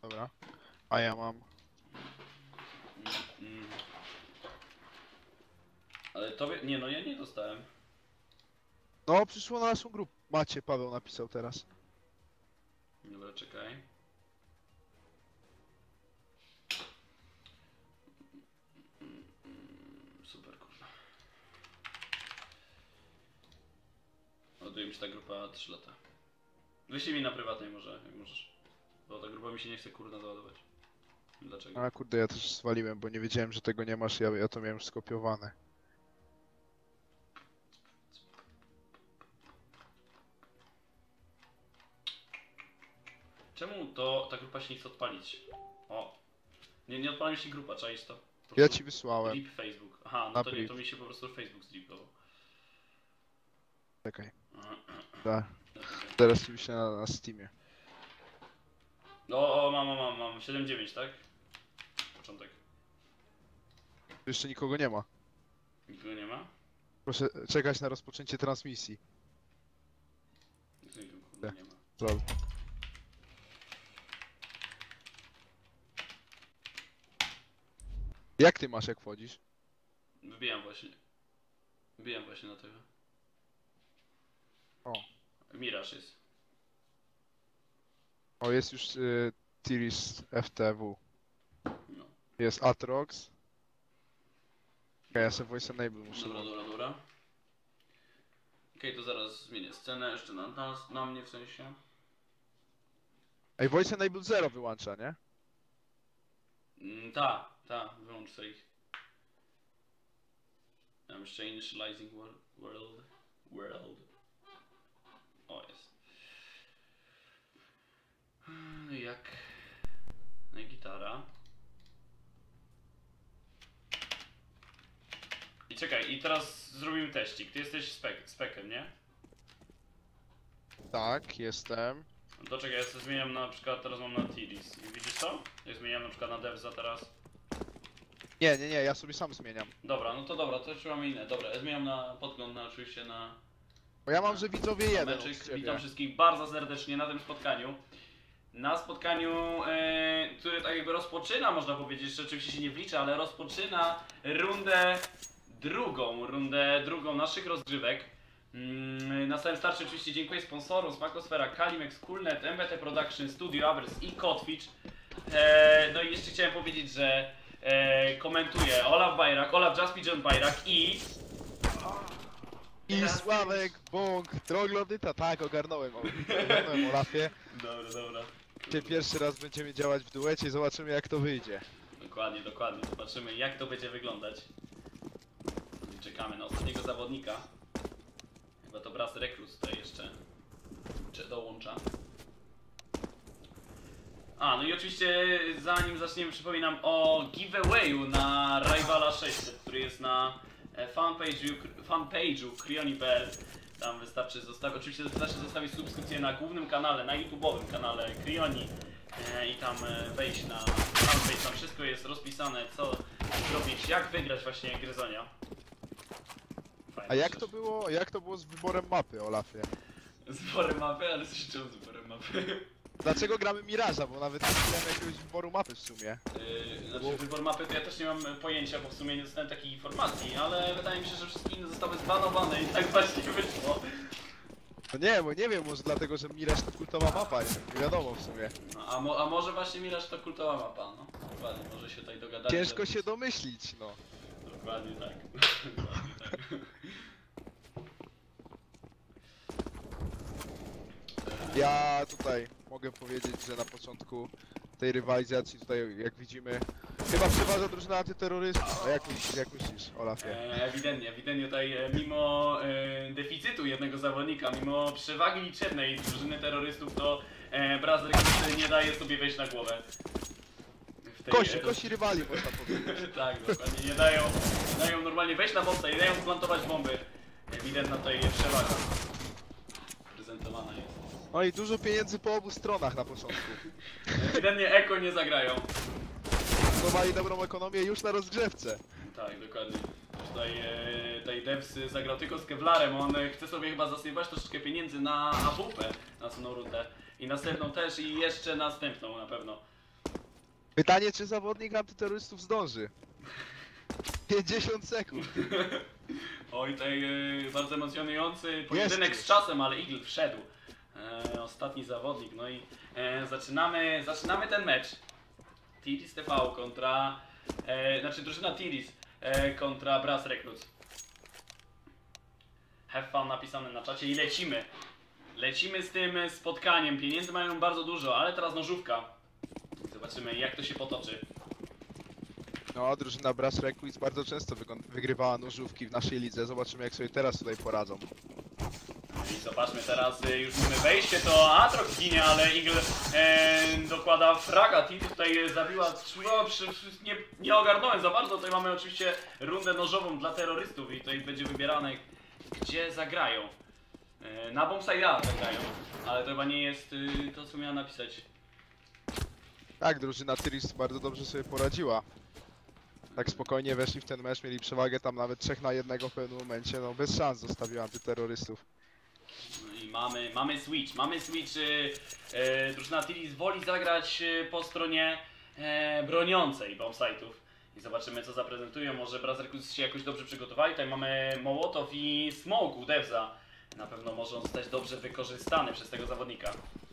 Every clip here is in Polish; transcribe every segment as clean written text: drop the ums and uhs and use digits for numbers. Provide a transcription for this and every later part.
Dobra. A ja mam. Mm. Ale tobie... Nie no, ja nie dostałem. No, przyszło na naszą grupę. Macie, Paweł napisał teraz. Dobra, czekaj. Super, kurwa. Ładuje mi się ta grupa 3 lata. Wyślij mi na prywatnej może, jak możesz. Bo ta grupa mi się nie chce kurna załadować. Dlaczego? A kurde, ja też zwaliłem, bo nie wiedziałem, że tego nie masz. Ja to miałem już skopiowane. Czemu to ta grupa się nie chce odpalić? O! Nie odpala mi się grupa, czaisz to? Po Ja prostu ci wysłałem. Drip Facebook. Aha, no Na to nie, brief. to mi się po prostu Facebook zripował. Czekaj. Da. Teraz ci wyślę na Steamie. O, mam. 7.9, tak? Początek. Tu jeszcze nikogo nie ma. Nikogo nie ma? Proszę czekać na rozpoczęcie transmisji. Nikogo kurwa nie ma. Lol. Jak ty masz, jak wchodzisz? Wbijam właśnie na tego. O. Miraż jest. O, jest już Tiris FTW. No. Jest Atrox. Okej, ja sobie voice enable muszę. Dobra. Okej, to zaraz zmienię scenę jeszcze na nas, na mnie w sensie. Ej, voice enable 0 wyłącza, nie? Wyłącz sobie ich. Mam jeszcze initializing world. O, jest. Jak? No i gitara. I czekaj, i teraz zrobimy teścik. Ty jesteś spekiem, nie? Tak, jestem. No to czekaj, ja sobie zmieniam na przykład, teraz mam na Tiris. I widzisz to? Ja zmieniam na przykład na Devsa teraz. Nie, ja sobie sam zmieniam. Dobra, no to dobra, to jeszcze mamy inne. Dobra, ja zmieniam na podgląd na oczywiście na... Bo ja mam, że widzowie jeden meczyk. od ciebie. Witam wszystkich bardzo serdecznie na tym spotkaniu. Na spotkaniu, które tak jakby rozpoczyna, można powiedzieć, że oczywiście się nie wlicza, ale rozpoczyna rundę drugą naszych rozgrywek. Na samym starcie oczywiście dziękuję sponsorom z Makosfera, Kalimex, Coolnet, MBT Production, Studio Avers i Kotwitch. No i jeszcze chciałem powiedzieć, że komentuje Olaf Bajrak, Olaf Jaspijon Bajrak i Sławek, Bąk, Troglodyta, tak, ogarnąłem Olafie. Dobra. Dzisiaj pierwszy raz będziemy działać w duecie i zobaczymy, jak to wyjdzie. Dokładnie. Zobaczymy, jak to będzie wyglądać. I czekamy na ostatniego zawodnika. Chyba to Brass Recruit tutaj jeszcze dołącza. No i oczywiście zanim zaczniemy, przypominam o giveawayu na Rivala 600, który jest na fanpage'u Krioni.pl. Tam wystarczy zostawić, oczywiście wystarczy zostawić subskrypcję na głównym kanale, na YouTube'owym kanale Krioni i tam wejść na fanpage, tam wszystko jest rozpisane, co zrobić, jak wygrać właśnie Gryzonia. Fajna A jak rzecz. to było z wyborem mapy, Olafie? Z wyborem mapy, ale coś czemu z wyborem mapy? Dlaczego gramy Miraża? Bo nawet nie miałem jakiegoś wyboru mapy w sumie. Znaczy wybór mapy to ja też nie mam pojęcia, bo w sumie nie dostałem takiej informacji, ale wydaje mi się, że wszystkie inne zostały zbanowane i tak właśnie wyszło. No nie, bo nie wiem, może dlatego, że Miraż to kultowa mapa, nie wiadomo w sumie. No, a może właśnie Miraż to kultowa mapa, no. Dokładnie, może się tutaj dogadać. Ciężko się domyślić, no. Dokładnie tak. Dokładnie tak. Ja tutaj mogę powiedzieć, że na początku tej rywalizacji tutaj, jak widzimy, chyba przeważa drużyna antyterrorystów. A jak myślisz, Olafie? Ewidentnie tutaj mimo deficytu jednego zawodnika, mimo przewagi liczebnej drużyny terrorystów, to Brass Recruit nie daje sobie wejść na głowę. Kosi rywali, można powiedzieć. Tak, dokładnie, nie dają normalnie wejść na bombę, nie dają splantować bomby. Ewidentna tutaj przewaga prezentowana jest. No i dużo pieniędzy po obu stronach na początku. Ewidentnie Eko nie zagrają. Zbudowali dobrą ekonomię już na rozgrzewce. Tak, dokładnie. Tutaj Devs zagrał tylko z Kevlarem, on chce sobie chyba zasypać troszeczkę pieniędzy na AWP, na następną rundę. I następną też i jeszcze następną na pewno. Pytanie, czy zawodnik antyterrorystów zdąży? 50 sekund. Oj, tutaj bardzo emocjonujący pojedynek Jest. z czasem, ale Eagle wszedł. Ostatni zawodnik, no i zaczynamy ten mecz. Tiris TV kontra, znaczy drużyna Tiris kontra Brass Recruits. Have fun napisane na czacie i lecimy. Lecimy z tym spotkaniem. Pieniędzy mają bardzo dużo, ale teraz nożówka. Zobaczymy, jak to się potoczy. No, drużyna Brass Recruits bardzo często wygrywała nożówki w naszej lidze. Zobaczymy, jak sobie teraz tutaj poradzą. I zobaczmy teraz, już mamy wejście, to Atrox ginie, ale Eagle dokłada fraga. Titi tutaj zabiła, nie ogarnąłem za bardzo. Tutaj mamy oczywiście rundę nożową dla terrorystów i tutaj będzie wybierane, gdzie zagrają. Na bombside'a zagrają, ale to chyba nie jest to, co miałem napisać. Tak, drużyna Tiris bardzo dobrze sobie poradziła. Tak spokojnie weszli w ten mecz, mieli przewagę tam nawet 3 na 1 w pewnym momencie. No, bez szans zostawiła antyterrorystów. No i mamy switch. Drużyna Tiris woli zagrać po stronie broniącej bombsite'ów. I zobaczymy, co zaprezentują. Może Brass Recruits się jakoś dobrze przygotowali. Tutaj mamy Mołotow i Smoke u Devza. Na pewno może on zostać dobrze wykorzystany przez tego zawodnika.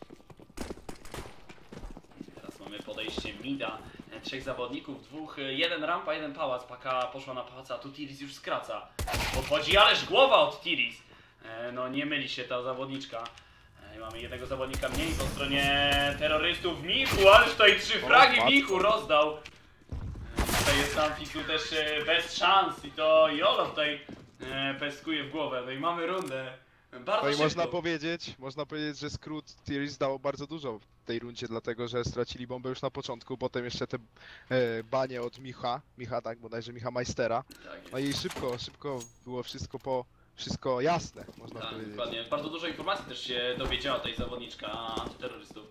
Teraz mamy podejście mida. 3 zawodników, 2, 1 rampa, 1 pałac. Paka poszła na pałac, a tu Tiris już skraca. Podchodzi, ależ głowa od Tiris. No nie myli się ta zawodniczka. Mamy jednego zawodnika mniej po stronie terrorystów. Michu, ależ tutaj 3 fragi Michu rozdał. Tutaj jest tam Fisu też bez szans i to Jolo tutaj peskuje w głowę. No i mamy rundę. Bardzo No i szybko. można powiedzieć, że skrót Tiris dało bardzo dużo w tej rundzie, dlatego że stracili bombę już na początku, potem jeszcze te banie od Micha, tak, bodajże Micha Majstera. Tak No i szybko było wszystko jasne, można tak, powiedzieć. dokładnie. Bardzo dużo informacji też się dowiedziała tej zawodniczka antyterrorystów.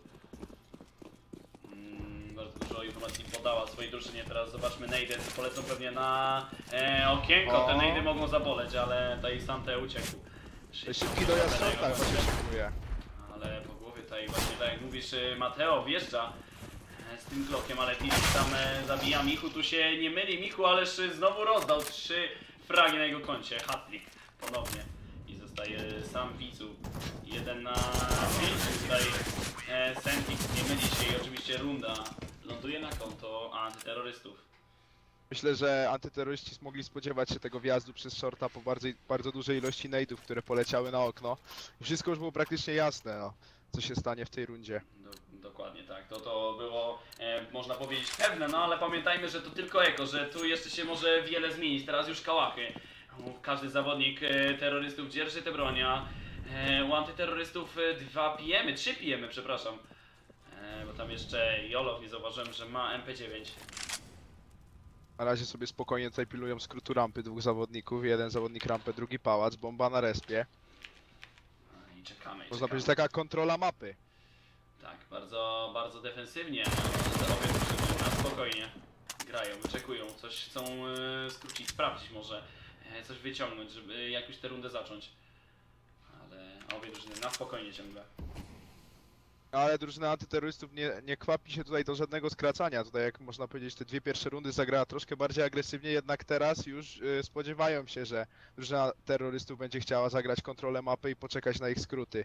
Bardzo dużo informacji podała swojej drużynie. Teraz zobaczmy nade, polecą pewnie na okienko. Te nade mogą zaboleć, ale tutaj Sante uciekł. Szybki dojazd shorta chyba się szykuje. Ale po głowie tutaj właśnie tak jak mówisz, Mateo wjeżdża z tym klokiem, ale Tiris tam zabija Michu. Tu się nie myli Michu, ależ znowu rozdał 3 fragi na jego koncie. Hat-trick ponownie. I zostaje sam Widzu. 1 na 5 tutaj Sentix nie myli się i oczywiście runda ląduje na konto antyterrorystów. Myślę, że antyterroryści mogli spodziewać się tego wjazdu przez shorta po bardzo dużej ilości nade'ów, które poleciały na okno. I wszystko już było praktycznie jasne, no, co się stanie w tej rundzie. Dokładnie tak, to było można powiedzieć pewne, no ale pamiętajmy, że to tylko eko, że tu jeszcze się może wiele zmienić. Teraz już kałachy. Każdy zawodnik terrorystów dzierży te bronia. U antyterrorystów 3 pijemy, przepraszam. Bo tam jeszcze Jolow, nie zauważyłem, że ma MP9. Na razie sobie spokojnie tutaj pilują skrótu rampy 2 zawodników. Jeden zawodnik rampę, drugi pałac, bomba na respie. I czekamy. Można powiedzieć taka kontrola mapy. Tak, bardzo defensywnie. Obie drużyny na spokojnie grają, wyczekują, coś chcą skrócić, sprawdzić może, coś wyciągnąć, żeby jakąś tę rundę zacząć. Ale obie drużyny na spokojnie ciągle. Ale drużyna antyterrorystów nie kwapi się tutaj do żadnego skracania. Tutaj, jak można powiedzieć, te 2 pierwsze rundy zagrała troszkę bardziej agresywnie, jednak teraz już spodziewają się, że drużyna terrorystów będzie chciała zagrać kontrolę mapy i poczekać na ich skróty.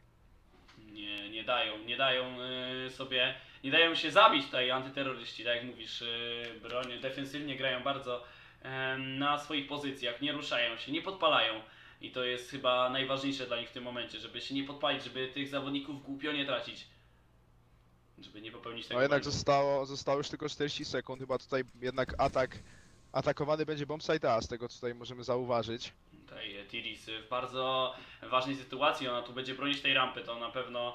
Nie dają się zabić tutaj antyterroryści, tak jak mówisz, broń defensywnie grają bardzo na swoich pozycjach, nie ruszają się, nie podpalają. I to jest chyba najważniejsze dla nich w tym momencie, żeby się nie podpalić, żeby tych zawodników głupio nie tracić. Żeby nie popełnić tego No jednak błędu. zostało już tylko 40 sekund, chyba tutaj jednak atakowany będzie bombsite A, z tego co tutaj możemy zauważyć. Tutaj Tiris w bardzo ważnej sytuacji, ona tu będzie bronić tej rampy, to na pewno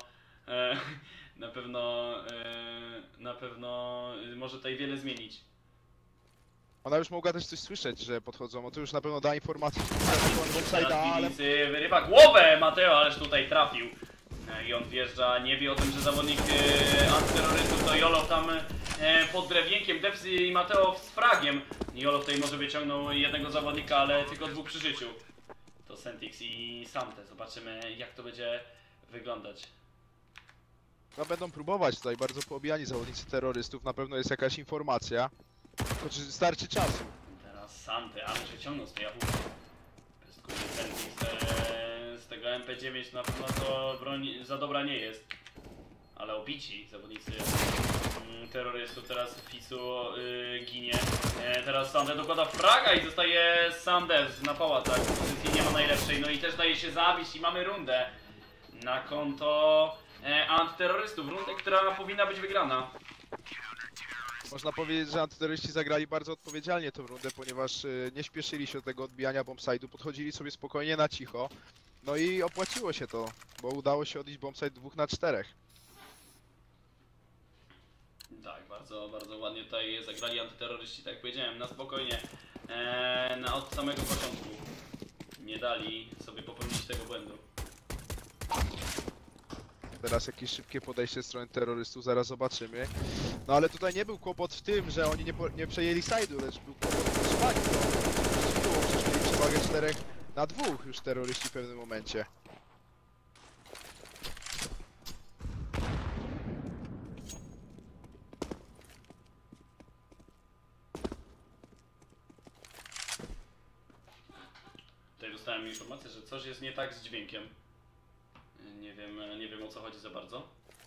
na pewno może tutaj wiele zmienić. Ona już mogła też coś słyszeć, że podchodzą, no to już na pewno da informację, bombsite A, Teraz ale... Tiris wyrywa głowę Mateo, ależ tutaj trafił. I on wjeżdża, nie wie o tym, że zawodnik antyterrorystów to Jolo tam pod drewienkiem, Devs i Mateo z fragiem. Jolo tutaj może wyciągnął jednego zawodnika, ale tylko 2 przy życiu. To Sentix i Sante. Zobaczymy, jak to będzie wyglądać. No będą próbować tutaj, bardzo poobijani zawodnicy terrorystów, na pewno jest jakaś informacja. Tylko czy starczy czasu? Teraz Santy, ale się ciągną z tej jabłki. Ten z tego MP9 na pewno to broń za dobra nie jest. Ale obici zawodnicy terrorystów, teraz Fisu ginie. Teraz Sandev dokłada fraga i zostaje Sandev na pałacach. Pozycji nie ma najlepszej, no i też daje się zabić i mamy rundę na konto antyterrorystów. Rundę, która powinna być wygrana. Można powiedzieć, że antyterroryści zagrali bardzo odpowiedzialnie tę rundę, ponieważ nie śpieszyli się do tego odbijania bombside'u, podchodzili sobie spokojnie na cicho. No i opłaciło się to, bo udało się odbić bombsite 2 na 4. Tak, bardzo, bardzo ładnie tutaj zagrali antyterroryści, tak jak powiedziałem, na spokojnie. Od samego początku nie dali sobie popełnić tego błędu. Teraz jakieś szybkie podejście strony terrorystów, zaraz zobaczymy. No ale tutaj nie był kłopot w tym, że oni nie przejęli side'u, lecz był kłopot w utrzymaniu. Przecież mieli przewagę 4 na 2 już terroryści w pewnym momencie. Tutaj dostałem informację, że coś jest nie tak z dźwiękiem. Nie wiem o co chodzi za bardzo.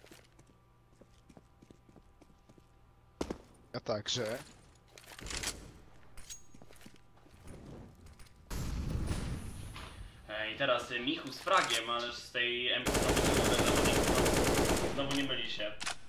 A także... I teraz Michu z fragiem, ale z tej MP znowu nie myli się.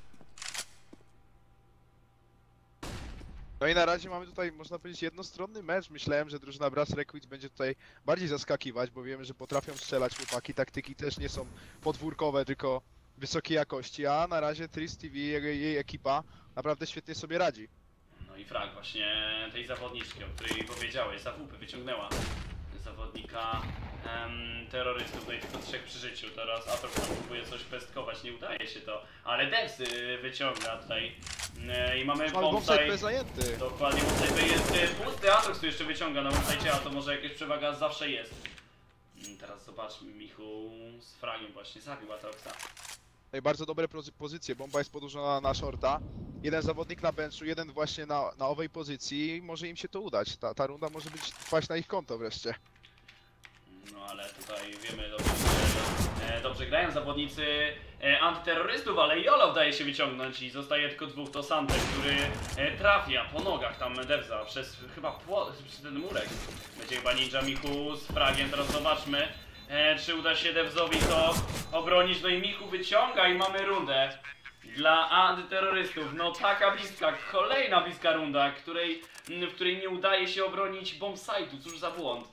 No i na razie mamy tutaj, można powiedzieć, jednostronny mecz. Myślałem, że drużyna Brass Requits będzie tutaj bardziej zaskakiwać, bo wiemy, że potrafią strzelać chłopaki. Taktyki też nie są podwórkowe, tylko wysokiej jakości, a na razie Tris TV i jej ekipa naprawdę świetnie sobie radzi. No i frag właśnie tej zawodniczki, o której powiedziałeś, z AWP wyciągnęła zawodnika terrorystów, no i tylko 3 przy życiu. Teraz Atrox próbuje coś pestkować, nie udaje się to, ale Devs wyciąga tutaj i mamy Bombsite bombsite. bez zajęty. Dokładnie, bombsite jest pusty, Atrox tu jeszcze wyciąga na bombsite, a to może jakaś przewaga zawsze jest. Teraz zobaczmy, Michu z fragiem właśnie zabił Atroxa. No i bardzo dobre pozycje, bomba jest podłożona na shorta. Jeden zawodnik na benchu, jeden właśnie na owej pozycji, może im się to udać. Ta runda może wpaść na ich konto wreszcie. No ale tutaj wiemy dobrze, że dobrze grają zawodnicy antyterrorystów, ale Jolow daje się wyciągnąć i zostaje tylko 2. To Santer, który trafia po nogach tam Devza przez chyba przez ten murek. Będzie chyba Ninja Michu z fragiem, teraz zobaczmy czy uda się Devzowi to obronić. No i Michu wyciąga i mamy rundę dla antyterrorystów. No taka bliska, kolejna bliska runda, w której nie udaje się obronić bombsite'u. Cóż za błąd.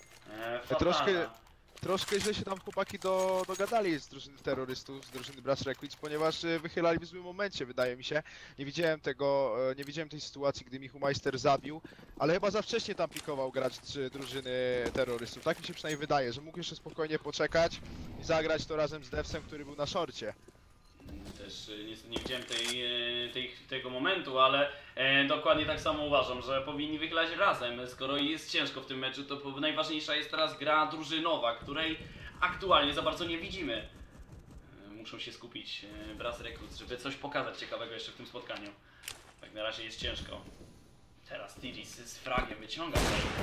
Troszkę źle się tam chłopaki dogadali z drużyny terrorystów, z drużyny Brass Requits, ponieważ wychylali w złym momencie, wydaje mi się. Nie widziałem tej sytuacji, gdy Michu Meister zabił, ale chyba za wcześnie tam pikował gracz drużyny terrorystów. Tak mi się przynajmniej wydaje, że mógł jeszcze spokojnie poczekać i zagrać to razem z Devsem, który był na szorcie. Też niestety nie widziałem tego momentu, ale dokładnie tak samo uważam, że powinni wychylać razem. Skoro jest ciężko w tym meczu, to najważniejsza jest teraz gra drużynowa, której aktualnie za bardzo nie widzimy. Muszą się skupić Brass Requits, żeby coś pokazać ciekawego jeszcze w tym spotkaniu. Tak na razie jest ciężko. Teraz Tiris z fragiem wyciąga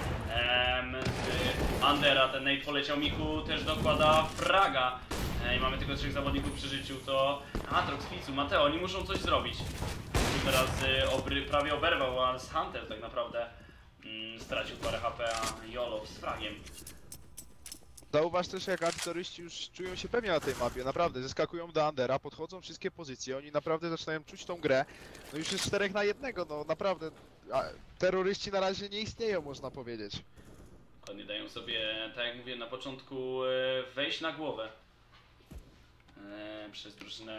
Undera, ten nade poleciał, Michu też dokłada fraga. I mamy tylko 3 zawodników przy życiu, to Atrox, Fisu, Mateo, oni muszą coś zrobić. Tu teraz prawie oberwał, a z Hunter tak naprawdę stracił parę HP, a Jolow z fragiem. Zauważ też, jak antyterroryści już czują się pewnie na tej mapie, naprawdę, zeskakują do Undera, podchodzą wszystkie pozycje, oni naprawdę zaczynają czuć tą grę. No już jest 4 na 1, no naprawdę, terroryści na razie nie istnieją, można powiedzieć. Dokładnie dają sobie, tak jak mówiłem na początku, wejść na głowę. Przez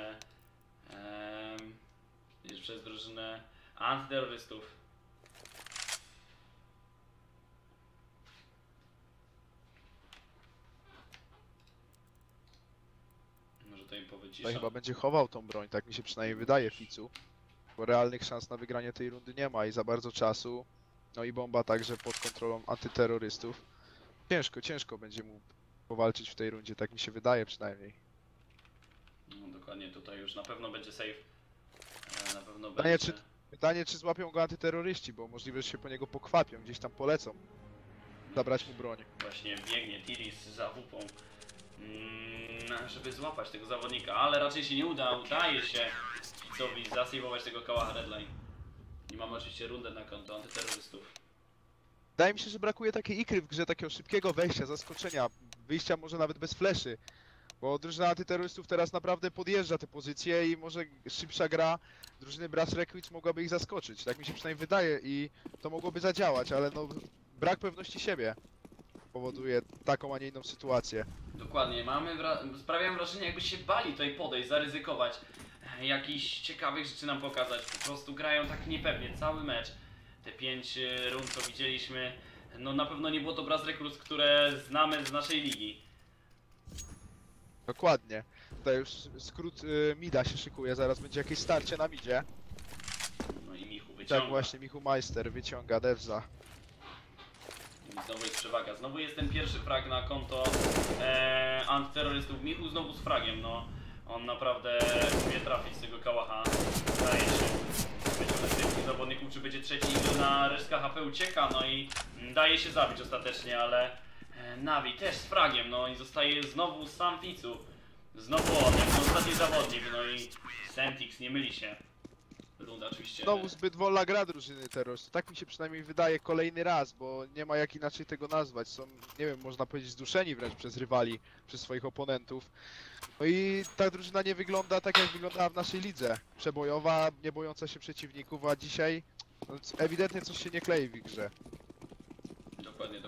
drużynę antyterrorystów. Może to im powiedzieć. No i chyba będzie chował tą broń, tak mi się przynajmniej wydaje, Ficu. Bo realnych szans na wygranie tej rundy nie ma i za bardzo czasu. No i bomba także pod kontrolą antyterrorystów. Ciężko będzie mu powalczyć w tej rundzie, tak mi się wydaje przynajmniej. No, dokładnie, tutaj już na pewno będzie safe. Na pewno Pytanie, będzie... Pytanie, czy złapią go antyterroryści, bo możliwe, że się po niego pokwapią, gdzieś tam polecą. Zabrać mu broń. Właśnie biegnie Tiris za WP, żeby złapać tego zawodnika, ale raczej się nie uda. Udaje się Widzowi zasejwować tego kałacha Redline. I mamy oczywiście rundę na konto antyterrorystów. Wydaje mi się, że brakuje takiej ikry w grze, takiego szybkiego wejścia, zaskoczenia, wyjścia może nawet bez fleszy. Bo drużyna antyterrorystów teraz naprawdę podjeżdża te pozycje i może szybsza gra drużyny Brass Recruits mogłaby ich zaskoczyć. Tak mi się przynajmniej wydaje i to mogłoby zadziałać, ale no brak pewności siebie powoduje taką, a nie inną sytuację. Dokładnie, sprawiam wrażenie, jakby się bali tutaj podejść, zaryzykować, jakichś ciekawych rzeczy nam pokazać. Po prostu grają tak niepewnie cały mecz. Te 5 rund, co widzieliśmy, no na pewno nie było to Brass Recruits, które znamy z naszej ligi. Dokładnie. Tutaj już skrót mida się szykuje, zaraz będzie jakieś starcie na midzie. No i Michu wyciąga. Tak właśnie, Michu Meister wyciąga Devza. I znowu jest przewaga. Znowu jest ten pierwszy frag na konto antyterrorystów. Michu znowu z fragiem, no. On naprawdę umie trafić z tego kałacha. Zdaje się. Będzie on tych zawodników, czy będzie trzeci na resztka HP ucieka, no i daje się zabić ostatecznie, ale Navi też z fragiem, no i zostaje znowu sam Ficu. Znowu on, jak ostatni zawodnik, no i Sentix, nie myli się. Runda oczywiście. Znowu zbyt wolna gra drużyny terrorystów. Tak mi się przynajmniej wydaje kolejny raz, bo nie ma jak inaczej tego nazwać. Są, nie wiem, można powiedzieć zduszeni wręcz przez rywali, przez swoich oponentów. No i ta drużyna nie wygląda tak, jak wyglądała w naszej lidze. Przebojowa, nie bojąca się przeciwników, a dzisiaj no, ewidentnie coś się nie klei w ich grze. Dokładnie.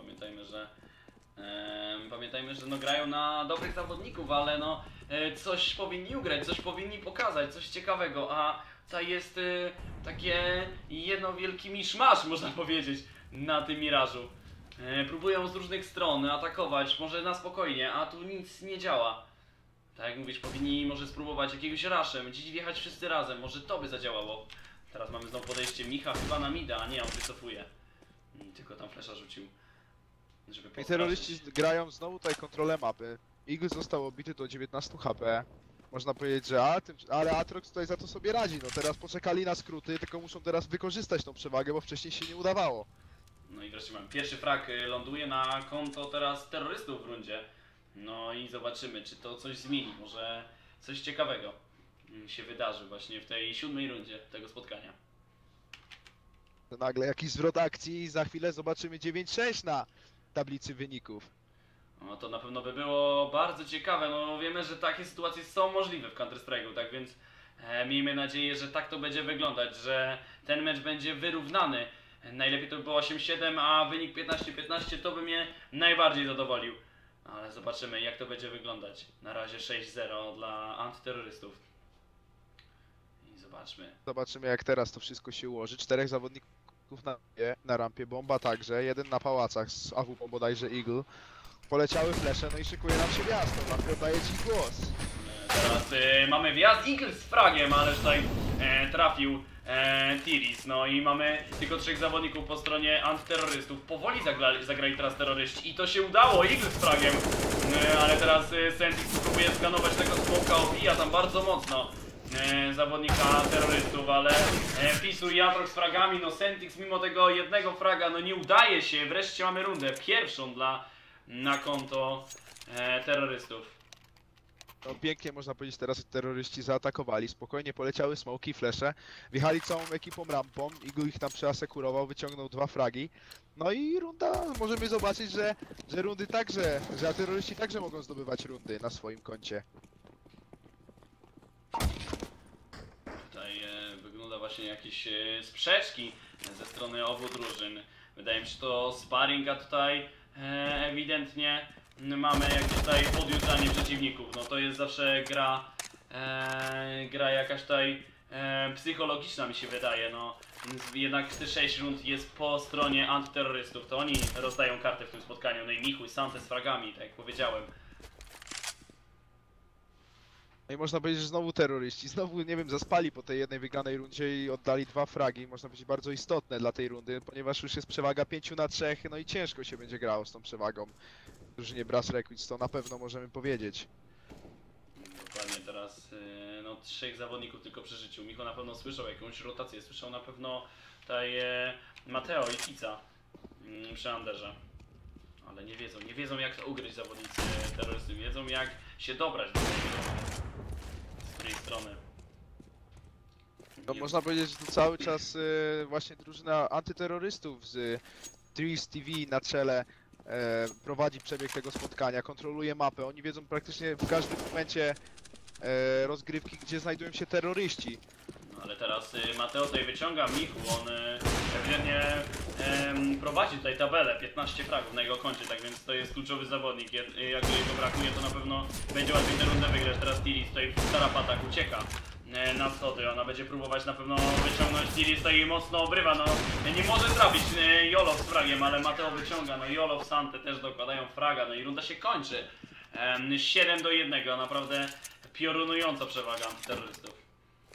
Pamiętajmy, że no grają na dobrych zawodników, ale no coś powinni ugrać, coś powinni pokazać, coś ciekawego, a to jest takie jedno wielki miszmasz, można powiedzieć, na tym mirażu. Próbują z różnych stron atakować, może na spokojnie, a tu nic nie działa. Tak jak mówisz, powinni może spróbować jakiegoś rushem, gdzieś wjechać wszyscy razem, może to by zadziałało. Teraz mamy znowu podejście Micha chyba na mida, a nie, on wycofuje. Tylko tam flesza rzucił. Żeby I terroryści grają znowu tutaj kontrolę mapy. Eagle został obity do 19 HP. Można powiedzieć, że ale Atrox tutaj za to sobie radzi. No teraz poczekali na skróty, tylko muszą teraz wykorzystać tą przewagę, bo wcześniej się nie udawało. No i wreszcie mamy pierwszy frag, ląduje na konto teraz terrorystów w rundzie. No i zobaczymy, czy to coś zmieni, może coś ciekawego się wydarzy właśnie w tej 7. rundzie tego spotkania. To nagle jakiś zwrot akcji i za chwilę zobaczymy 9-6 na tablicy wyników. No to na pewno by było bardzo ciekawe, no wiemy, że takie sytuacje są możliwe w Counter-Strike'u, tak więc miejmy nadzieję, że tak to będzie wyglądać, że ten mecz będzie wyrównany. Najlepiej to by było 8-7, a wynik 15-15 to by mnie najbardziej zadowolił. Ale zobaczymy, jak to będzie wyglądać. Na razie 6-0 dla antyterrorystów. I zobaczmy. Zobaczymy jak teraz to wszystko się ułoży. 4 zawodników na rampie, bomba także, jeden na pałacach z AWP bodajże Eagle. Poleciały flesze, no i szykuje nam się wjazd, to Marko daje ci głos. Teraz mamy wjazd Eagle z fragiem, ale tutaj trafił Tiris. No i mamy tylko 3 zawodników po stronie antyterrorystów. Powoli zagrali teraz terroryści i to się udało, Eagle z fragiem. Ale teraz Sentix próbuje skanować tego smoka, obija tam bardzo mocno zawodnika terrorystów, ale Fisu i Atrox z fragami, no Sentix mimo tego jednego fraga, no nie udaje się. Wreszcie mamy rundę pierwszą na konto terrorystów. No pięknie można powiedzieć teraz terroryści zaatakowali, spokojnie poleciały smoki, flesze, wjechali całą ekipą rampą, Eagle ich tam przeasekurował, wyciągnął 2 fragi. No i runda, możemy zobaczyć, że rundy także, że terroryści także mogą zdobywać rundy na swoim koncie. Tutaj wygląda właśnie jakieś sprzeczki ze strony obu drużyn. Wydaje mi się, że to sparring, a tutaj ewidentnie mamy jakieś tutaj podjudzanie przeciwników. No to jest zawsze gra jakaś tutaj psychologiczna, mi się wydaje. No jednak te 6 rund jest po stronie antyterrorystów. To oni rozdają kartę w tym spotkaniu. No i Michu i Sante z fragami, tak jak powiedziałem. No i można powiedzieć, że znowu terroryści, znowu, nie wiem, zaspali po tej jednej wygranej rundzie i oddali 2 fragi, można powiedzieć bardzo istotne dla tej rundy, ponieważ już jest przewaga 5-3, no i ciężko się będzie grało z tą przewagą w drużynie Brass Recruits, to na pewno możemy powiedzieć. Dokładnie, teraz no 3 zawodników tylko przy życiu. Michał na pewno słyszał jakąś rotację, słyszał na pewno tutaj Mateo i Kica przy Anderze. Ale nie wiedzą jak to ugryźć zawodnicy terrorystów, wiedzą jak się dobrać do tego, z której strony. No, można powiedzieć, że to cały czas właśnie drużyna antyterrorystów z Trees TV na czele prowadzi przebieg tego spotkania, kontroluje mapę. Oni wiedzą praktycznie w każdym momencie rozgrywki, gdzie znajdują się terroryści. No, ale teraz Mateo tutaj wyciąga Michu, on ewidentnie prowadzi tutaj tabelę, 15 fragów na jego koncie, tak więc to jest kluczowy zawodnik. Jak jego brakuje, to na pewno będzie łatwiej tę rundę wygrać. Teraz Tiris tutaj w tarapatak ucieka na schody, ona będzie próbować na pewno wyciągnąć. Tiris tutaj mocno obrywa, no nie może trafić Jolof z fragiem, ale Mateo wyciąga, no Jolof, Sante też dokładają fraga, no i runda się kończy 7-1, naprawdę piorunująca przewaga terrorystów.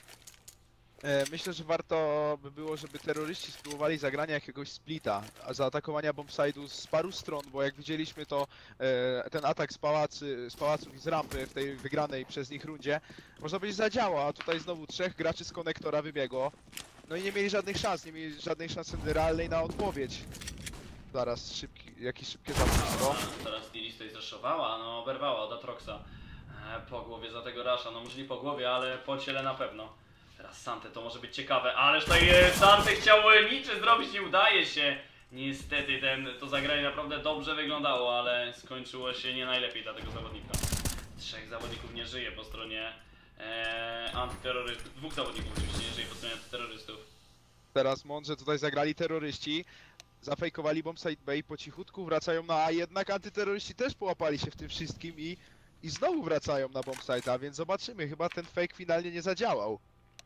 Myślę, że warto by było, żeby terroryści spróbowali zagrania jakiegoś splita, zaatakowania bombside'u z paru stron, bo jak widzieliśmy to ten atak z pałaców i z rampy w tej wygranej przez nich rundzie, można powiedzieć zadziała, a tutaj znowu 3 graczy z konektora wybiegło, no i nie mieli żadnej szansy realnej na odpowiedź. Zaraz jakieś szybkie zabójstwo. Teraz Tiris tutaj zraszowała, no oberwała od Atroxa po głowie za tego rasza, no może nie po głowie, ale po ciele na pewno. Teraz Sante, to może być ciekawe, ależ tutaj Sante chciał niczy zrobić, nie udaje się. Niestety to zagranie naprawdę dobrze wyglądało, ale skończyło się nie najlepiej dla tego zawodnika. 3 zawodników nie żyje po stronie antyterrorystów, 2 zawodników oczywiście nie żyje po stronie antyterrorystów. Teraz mądrze tutaj zagrali terroryści, zafejkowali bombsite B i po cichutku wracają na A, jednak antyterroryści też połapali się w tym wszystkim i znowu wracają na bombsite'a, więc zobaczymy, chyba ten fake finalnie nie zadziałał.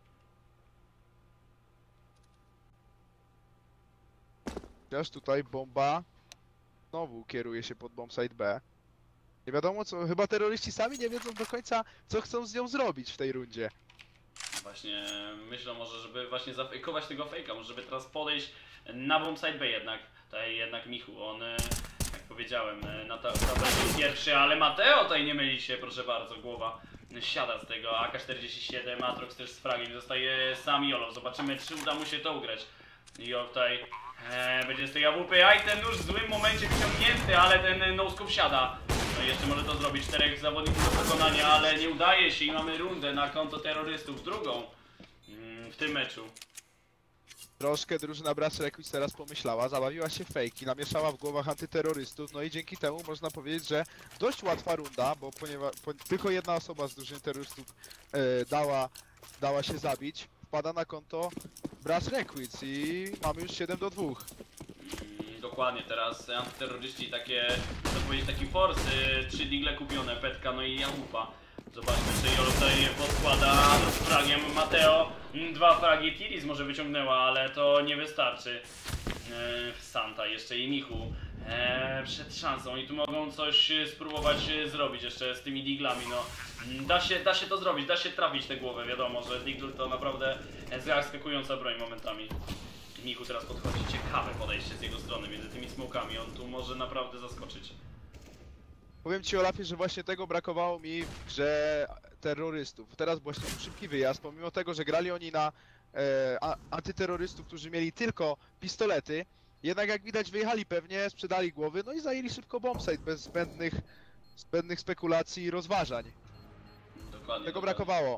Chociaż tutaj bomba znowu kieruje się pod bombsite B. Nie wiadomo co, chyba terroryści sami nie wiedzą do końca, co chcą z nią zrobić w tej rundzie. Właśnie myślę może, żeby właśnie zafejkować tego fejka, może żeby teraz podejść na bombsite B jednak. Tutaj jednak Michu, on jak powiedziałem na tabelce pierwszy, ale Mateo tutaj nie myli się, proszę bardzo, głowa siada z tego AK-47, Atrox też z fragiem, zostaje sam Jolof, zobaczymy czy uda mu się to ugrać. Jolof tutaj będzie z tej AWP, aj ten nóż w złym momencie wyciągnięty, ale ten no-scope siada. No i jeszcze może to zrobić 4 zawodników do pokonania, ale nie udaje się i mamy rundę na konto terrorystów, drugą w tym meczu. Troszkę drużyna Brass Requis teraz pomyślała, zabawiła się fejki, namieszała w głowach antyterrorystów, no i dzięki temu można powiedzieć, że dość łatwa runda, bo tylko jedna osoba z drużyny terrorystów dała się zabić, wpada na konto Brass Requis i mamy już 7-2. Dokładnie, teraz antyterroryści takie, co powiedzieć, taki force, 3 digle kupione, Petka, no i Jałupa. Zobaczmy, czy Jolo tutaj podkłada z fragiem Mateo. 2 fragi Tiris może wyciągnęła, ale to nie wystarczy. Santa jeszcze i Michu przed szansą i tu mogą coś spróbować zrobić jeszcze z tymi diglami, no. Da się to zrobić, da się trafić tę głowę, wiadomo, że digl to naprawdę zaskakująca broń momentami. Michu teraz podchodzi, ciekawe podejście z jego strony między tymi smokami, on tu może naprawdę zaskoczyć. Powiem ci Olafie, że właśnie tego brakowało mi w grze terrorystów. Teraz właśnie był szybki wyjazd, pomimo tego, że grali oni na antyterrorystów, którzy mieli tylko pistolety, jednak jak widać wyjechali pewnie, sprzedali głowy, no i zajęli szybko bombsite bez zbędnych spekulacji i rozważań. Dokładnie. Tego brakowało.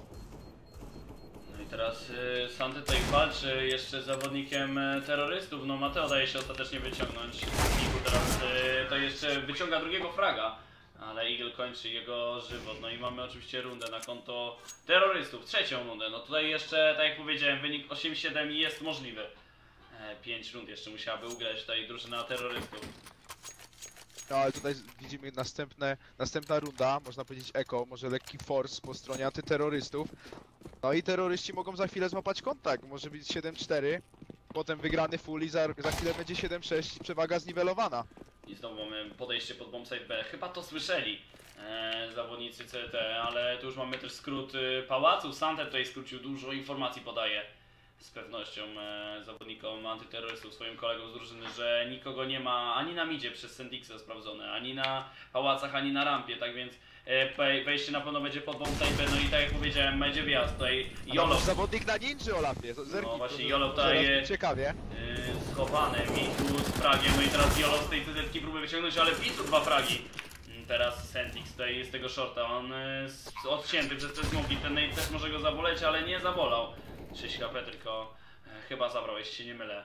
No i teraz Sante tutaj walczy jeszcze z zawodnikiem terrorystów, no Mateo daje się ostatecznie wyciągnąć. Michu teraz to jeszcze wyciąga drugiego fraga, ale Eagle kończy jego żywot. No i mamy oczywiście rundę na konto terrorystów, 3. rundę. No tutaj jeszcze, tak jak powiedziałem, wynik 8-7 jest możliwy. 5 rund jeszcze musiałaby ugrać tutaj drużyna terrorystów. No ale tutaj widzimy następna runda, można powiedzieć eko, może lekki force po stronie antyterrorystów. No i terroryści mogą za chwilę złapać kontakt, może być 7-4, potem wygrany full i za chwilę będzie 7-6 i przewaga zniwelowana. I znowu mamy podejście pod bombsite B, chyba to słyszeli zawodnicy CT, ale tu już mamy też skrót pałacu. Sante tutaj skrócił, dużo informacji podaje. z pewnością zawodnikom antyterrorystów, swoim kolegom z drużyny, że nikogo nie ma ani na midzie przez Sentixa sprawdzone, ani na pałacach, ani na rampie, tak więc wejście na pewno będzie pod bombsite, no i tak jak powiedziałem, będzie wjazd tutaj. Jolo. Zawodnik na ninja, Olafie. Zerknij, no właśnie, Jolo tutaj ciekawie. Schowany, Mitu z fragiem, no i teraz Jolo z tej CZ próbuje wyciągnąć, ale Pitu 2 fragi. Teraz Sentix tutaj z tego shorta, on odcięty przez te smoki, ten nade też może go zaboleć, ale nie zabolał. 6 HP tylko chyba zabrał, jeśli się nie mylę.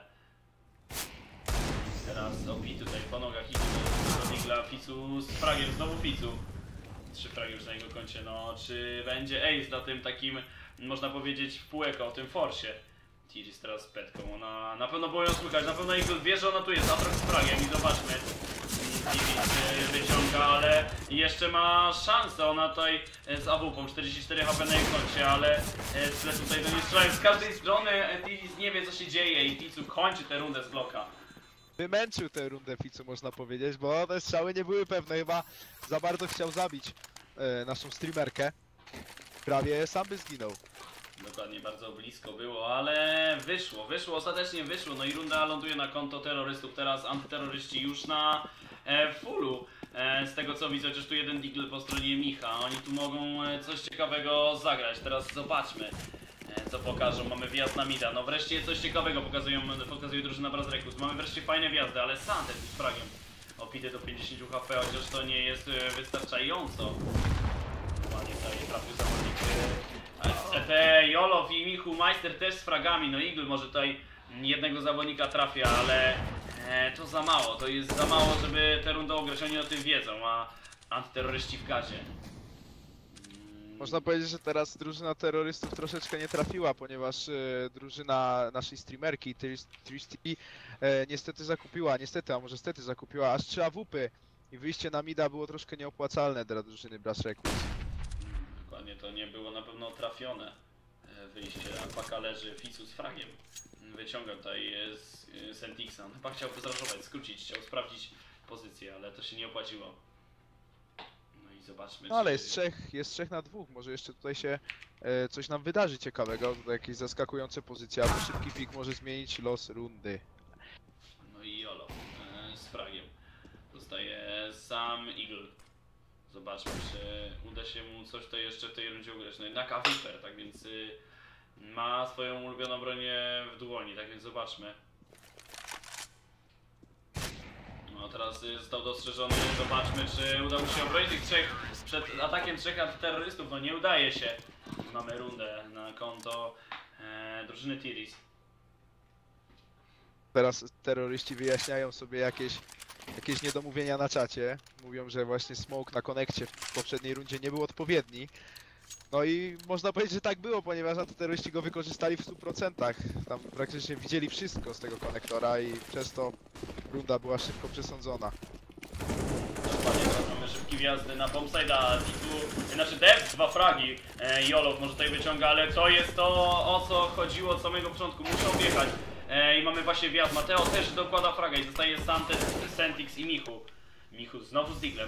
Teraz o Pitu tutaj po nogach idzie do Digla, Ficu z fragiem, znowu Ficu. 3 fragi już na jego koncie, no czy będzie ace na tym takim, można powiedzieć, w półeko, o tym forsie. Tiris teraz z petką, ona na pewno było ją słychać, na pewno Eagle wie, że ona tu jest, Atrox z fragiem i zobaczmy. Tiris wyciąga, ale jeszcze ma szansę, ona tutaj z AWP, 44 HP na jej koncie, ale tyle tutaj do niej strzelają z każdej strony, Tiris nie wie co się dzieje i Ficu kończy tę rundę z bloka. Wymęczył tę rundę Ficu, można powiedzieć, bo te strzały nie były pewne, chyba za bardzo chciał zabić naszą streamerkę. Prawie sam by zginął. Dokładnie, bardzo blisko było, ale wyszło, ostatecznie wyszło, no i runda ląduje na konto terrorystów, teraz antyterroryści już na fullu. Z tego co widzę, chociaż tu jeden Deagle po stronie Micha, oni tu mogą coś ciekawego zagrać, teraz zobaczmy co pokażą, mamy wjazd na mida, no wreszcie coś ciekawego pokazuje drużyna Brazrekus, mamy wreszcie fajne wjazdy, ale Santet z fragiem opity do 50 HP, chociaż to nie jest wystarczająco. Ładnie tutaj trafił zawodnik CT, Jolow i Michu Meister też z fragami, no Eagle może tutaj jednego zawodnika trafia, ale to za mało, to jest za mało, żeby tę rundę ograć, oni o tym wiedzą, a antyterroryści w gazie. Można powiedzieć, że teraz drużyna terrorystów troszeczkę nie trafiła, ponieważ drużyna naszej streamerki, Tristy, niestety zakupiła, a może stety zakupiła aż 3 AWP i wyjście na mida było troszkę nieopłacalne dla drużyny Brass Records. Dokładnie, to nie było na pewno trafione wyjście, a paka leży Ficu z fragiem. Wyciąga tutaj z Sentixa, chyba chciał zraszować, skrócić, chciał sprawdzić pozycję, ale to się nie opłaciło. No i zobaczmy. No ale jest trzech na 2, może jeszcze tutaj się coś nam wydarzy ciekawego, tutaj jakieś zaskakujące pozycje, albo szybki pik może zmienić los rundy. No i Jolo z fragiem. Zostaje sam Eagle. Zobaczmy, czy uda się mu coś tutaj jeszcze w tej rundzie ugrać. No jednak AWP, tak więc ma swoją ulubioną bronię w dłoni, tak więc zobaczmy. No teraz został dostrzeżony, zobaczmy czy uda mu się obronić tych trzech przed atakiem 3 terrorystów, no nie udaje się. Mamy rundę na konto drużyny Tiris. Teraz terroryści wyjaśniają sobie jakieś niedomówienia na czacie. Mówią, że właśnie smoke na konekcie w poprzedniej rundzie nie był odpowiedni. No i można powiedzieć, że tak było, ponieważ antyterroryści go wykorzystali w 100%. Tam praktycznie widzieli wszystko z tego konektora i przez to runda była szybko przesądzona. Dokładnie, teraz mamy szybkie wjazdy na bombside'a, znaczy Dev, 2 fragi, Jolow może tutaj wyciąga, ale to jest to, o co chodziło od samego początku, muszą wjechać. I mamy właśnie wjazd, Mateo też dokłada fraga i zostaje Santet, Sentix i Michu. Michu znowu z Diglem.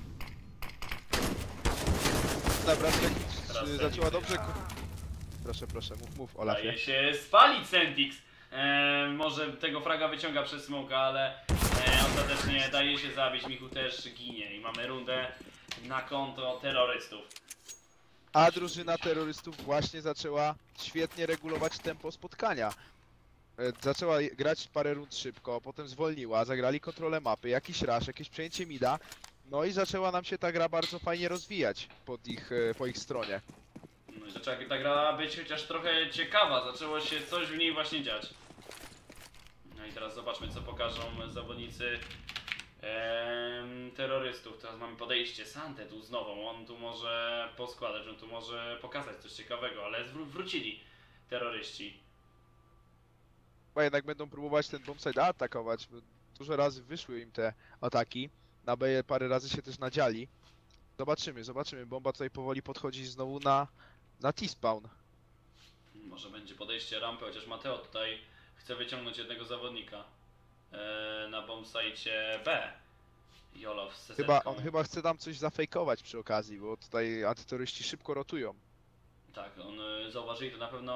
Dobra, zaczęła dobrze. Proszę, mów Olafie. Daje się spalić Sentix. Może tego fraga wyciąga przez smoka, ale ostatecznie daje się zabić, Michu też ginie i mamy rundę na konto terrorystów. A drużyna terrorystów właśnie zaczęła świetnie regulować tempo spotkania. Zaczęła grać parę rund szybko, potem zwolniła, zagrali kontrolę mapy, jakiś rush, jakieś przejęcie mida. No i zaczęła nam się ta gra bardzo fajnie rozwijać po ich stronie. No i zaczęła ta gra być chociaż trochę ciekawa, zaczęło się coś w niej właśnie dziać. No i teraz zobaczmy co pokażą zawodnicy terrorystów. Teraz mamy podejście Sante tu znowu, on tu może poskładać, on tu może pokazać coś ciekawego, ale wrócili terroryści. Chyba jednak będą próbować ten bombsite atakować, bo dużo razy wyszły im te ataki. Na B parę razy się też nadziali. Zobaczymy. Bomba tutaj powoli podchodzi znowu na T-spawn. Może będzie podejście rampy, chociaż Mateo tutaj chce wyciągnąć jednego zawodnika na bombsite B. Jolow z On chyba chce tam coś zafejkować przy okazji, bo tutaj antyterroryści szybko rotują. Tak, on zauważyli to na pewno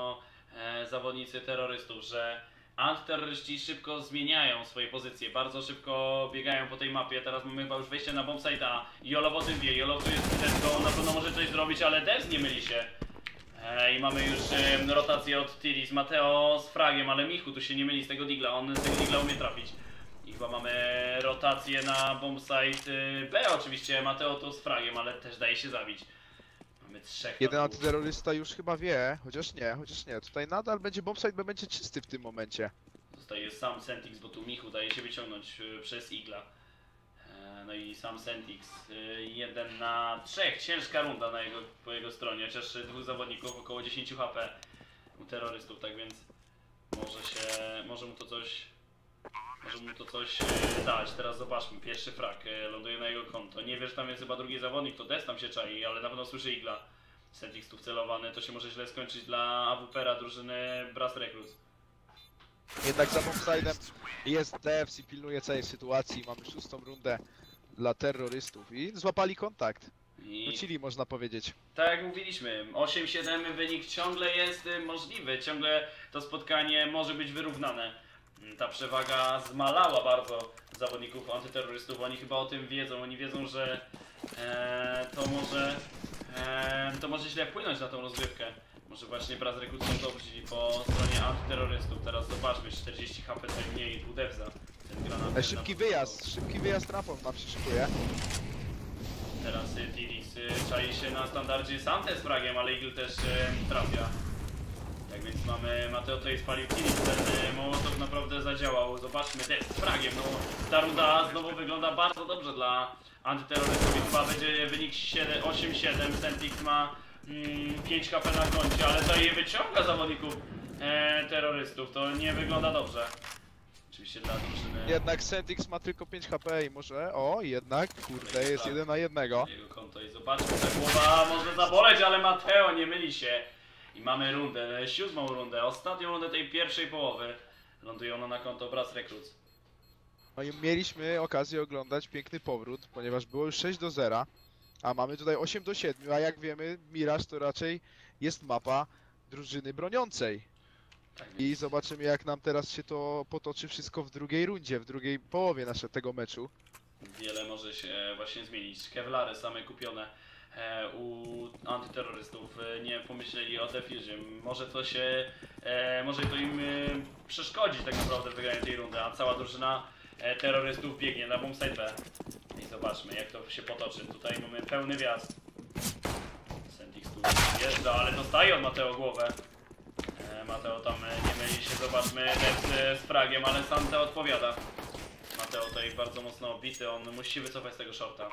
zawodnicy terrorystów, że antyterroryści szybko zmieniają swoje pozycje, bardzo szybko biegają po tej mapie. Teraz mamy chyba już wejście na bombsite, a Jolow o tym wie, Jolow tu jest Desko, on na pewno może coś zrobić, ale Devs nie myli się. I mamy już rotację od Tiris, Mateo z fragiem, ale Michu tu się nie myli z tego digla, on z tego digla umie trafić. I chyba mamy rotację na bombsite B oczywiście, Mateo to z fragiem, ale też daje się zabić. Mamy 3 Jeden na antyterrorysta już chyba wie, chociaż nie. Tutaj nadal będzie bombsite, bo będzie czysty w tym momencie. Zostaje sam Sentix, bo tu Michu daje się wyciągnąć przez igla. No i sam Sentix, 1 na 3, ciężka runda po jego stronie, chociaż dwóch zawodników, około 10 HP u terrorystów, tak więc może mu to coś dać. Teraz zobaczmy, pierwszy frag ląduje na jego konto. Nie wiesz, tam jest chyba drugi zawodnik, to Des tam się czai, ale na pewno słyszy igla. Sentix tu wcelowany, to się może źle skończyć dla AWP-a drużyny Brass Recruits. Jednak za bombsitem jest Devs i pilnuje całej sytuacji. Mamy 6. rundę dla terrorystów i złapali kontakt. Wrócili, można powiedzieć. Tak jak mówiliśmy, 8-7 wynik ciągle jest możliwy, ciągle to spotkanie może być wyrównane. Ta przewaga zmalała bardzo zawodników antyterrorystów, oni chyba o tym wiedzą, oni wiedzą, że to może źle wpłynąć na tą rozgrywkę. Może właśnie Brass Recruits są dobrzy po stronie antyterrorystów. Teraz zobaczmy, 40 HP tutaj mniej, tu Devsa. Ten granat Szybki wyjazd rampą nam się szykuje. Teraz Tiris czai się na standardzie sam też z fragiem, ale Eagle też trafia. Tak więc Mateo tutaj spalił Tiris, ten Mołotow naprawdę zadziałał. Zobaczmy też z fragiem, no ta runda znowu wygląda bardzo dobrze dla antyterrorystów i chyba będzie wynik 8-7, Sentix ma 5 HP na koncie, ale to je wyciąga zawodników terrorystów, to nie wygląda dobrze. Oczywiście dla drużyny. Jednak Sentix ma tylko 5 HP i może... O, jednak, kurde, jest 1 na 1. Jego konto i zobaczmy, ta głowa może zaboleć, ale Mateo nie myli się. I mamy rundę, 7. rundę, ostatnią rundę tej pierwszej połowy. Ląduje ona na konto Brass Recruits. No i mieliśmy okazję oglądać piękny powrót, ponieważ było już 6-0, a mamy tutaj 8-7, a jak wiemy, Mirage to raczej jest mapa drużyny broniącej. Tak I więc zobaczymy, jak nam teraz się to potoczy wszystko w drugiej rundzie, w drugiej połowie tego meczu. wiele może się właśnie zmienić. Kevlary same kupione u antyterrorystów nie pomyśleli o defuzie. Może to im przeszkodzić tak naprawdę w wygraniu tej rundy, a cała drużyna terrorystów biegnie na bombsite B. I zobaczmy, jak to się potoczy. Tutaj mamy pełny wjazd. Sentix tu jeżdża, ale dostaje od Mateo głowę. Mateo tam nie myli się, zobaczmy, Devs z fragiem, ale sam to odpowiada. Mateo tutaj bardzo mocno obity, on musi wycofać z tego shorta.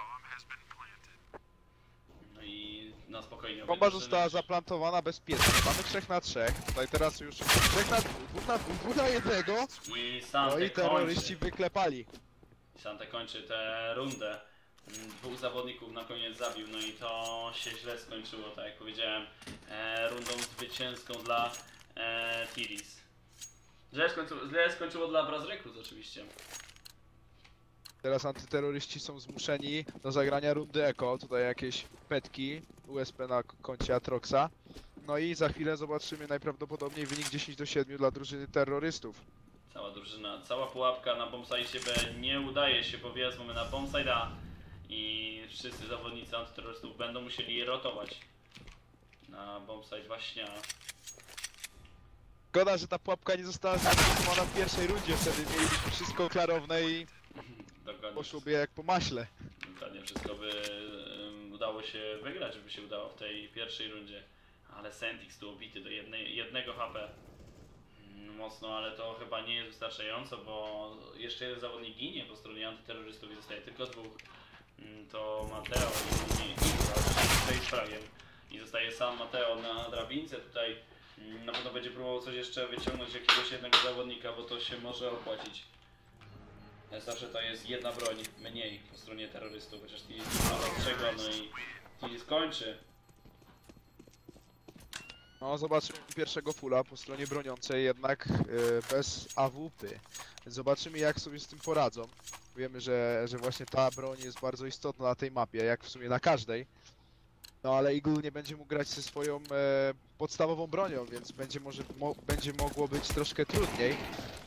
No i na spokojnie. Bomba została zaplantowana bezpiecznie, mamy 3 na 3, tutaj teraz już 2 na 1, I no Sante i terroryści kończy. wyklepali. Sante kończy tę rundę. Dwóch zawodników na koniec zabił, no i to się źle skończyło, tak jak powiedziałem, rundą zwycięską dla Tiris. Źle skończyło dla Brass Recruits oczywiście. Teraz antyterroryści są zmuszeni do zagrania rundy Eko, tutaj jakieś petki, USP na koncie Atroxa. No i za chwilę zobaczymy najprawdopodobniej wynik 10-7 dla drużyny terrorystów. Cała drużyna, cała pułapka na bombsite B nie udaje się, bo wjazd mamy na bombsite A i wszyscy zawodnicy antyterrorystów będą musieli rotować na bombsite właśnie A. Szkoda, że ta pułapka nie została zastosowana w pierwszej rundzie, wtedy mielibyśmy wszystko klarowne i Dokładnie, poszłoby jak po maśle. dokładnie wszystko by udało się wygrać, żeby się udało w tej pierwszej rundzie. Ale Sentix tu obity do jednego HP. Mocno, ale to chyba nie jest wystarczająco, bo jeszcze jeden zawodnik ginie po stronie antyterrorystów i zostaje tylko dwóch. To Mateo i tutaj z fragiem. I zostaje sam Mateo na drabince tutaj. Na pewno będzie próbował coś jeszcze wyciągnąć, jakiegoś jednego zawodnika, bo to się może opłacić. Zawsze to jest jedna broń mniej po stronie terrorystów, chociaż Tiris ma czego, no i Tiris kończy. No zobaczymy pierwszego fulla po stronie broniącej, jednak bez AWP. Więc zobaczymy, jak sobie z tym poradzą. Wiemy, że właśnie ta broń jest bardzo istotna na tej mapie, jak w sumie na każdej. No ale Eagle nie będzie mógł grać ze swoją podstawową bronią, więc będzie mogło być troszkę trudniej.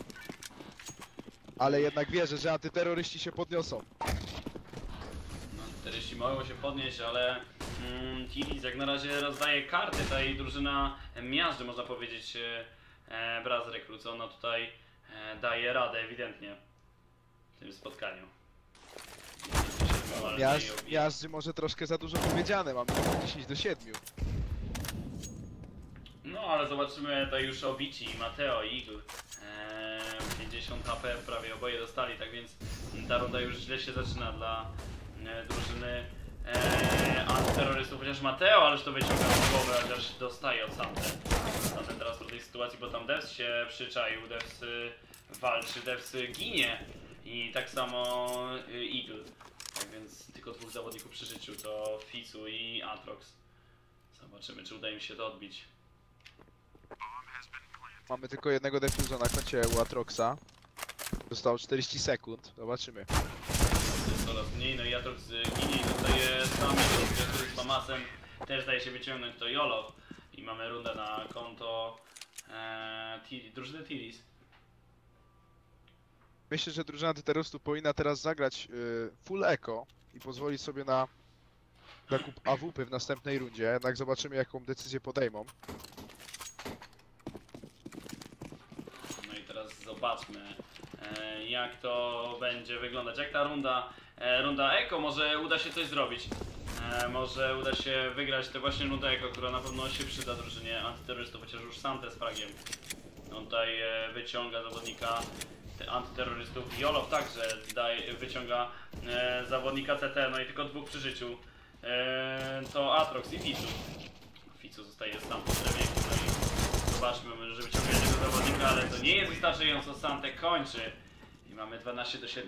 Ale jednak wierzę, że antyterroryści się podniosą. No, terroryści mogą się podnieść, ale Tiris jak na razie rozdaje karty, tutaj drużyna miażdży, można powiedzieć, Braz Recruits, ona tutaj daje radę ewidentnie w tym spotkaniu. Miażdży może troszkę za dużo powiedziane, mamy 10-7. No ale zobaczymy, tutaj już obici Mateo i Eagle. 50 HP prawie oboje dostali, tak więc ta runda już źle się zaczyna dla drużyny antyterrorystów, chociaż Mateo, ależ to wyciąga z głowy, chociaż dostaje od Sante. Zatem teraz po tej sytuacji, bo tam Devs się przyczaił, Devs walczy, Devs ginie i tak samo Eagle. Tak więc tylko dwóch zawodników przy życiu, to Ficu i Atrox. Zobaczymy, czy uda im się to odbić. Mamy tylko jednego defuza na koncie u Atroxa. Zostało 40 sekund, zobaczymy. Jest coraz mniej, no i Atrox ginie i zostaje sam z Famasem. Też daje się wyciągnąć to Jolo. I mamy rundę na konto drużyny Tiris. Myślę, że drużyna antyterrorystów powinna teraz zagrać full eco i pozwolić sobie na zakup AWP w następnej rundzie, jednak zobaczymy jaką decyzję podejmą. No i teraz zobaczmy jak to będzie wyglądać, jak ta runda Eko, może uda się coś zrobić. Może uda się wygrać tę właśnie rundę Eko, która na pewno się przyda drużynie antyterrorystów, chociaż już Sante z fragiem. On tutaj wyciąga zawodnika antyterrorystów. Jolow także wyciąga zawodnika CT, no i tylko dwóch przy życiu. To Atrox i Ficu. Ficu zostaje sam po strefie. Zobaczmy, że wyciąga jednego zawodnika, ale to nie jest wystarczająco. Sante kończy. I mamy 12-7.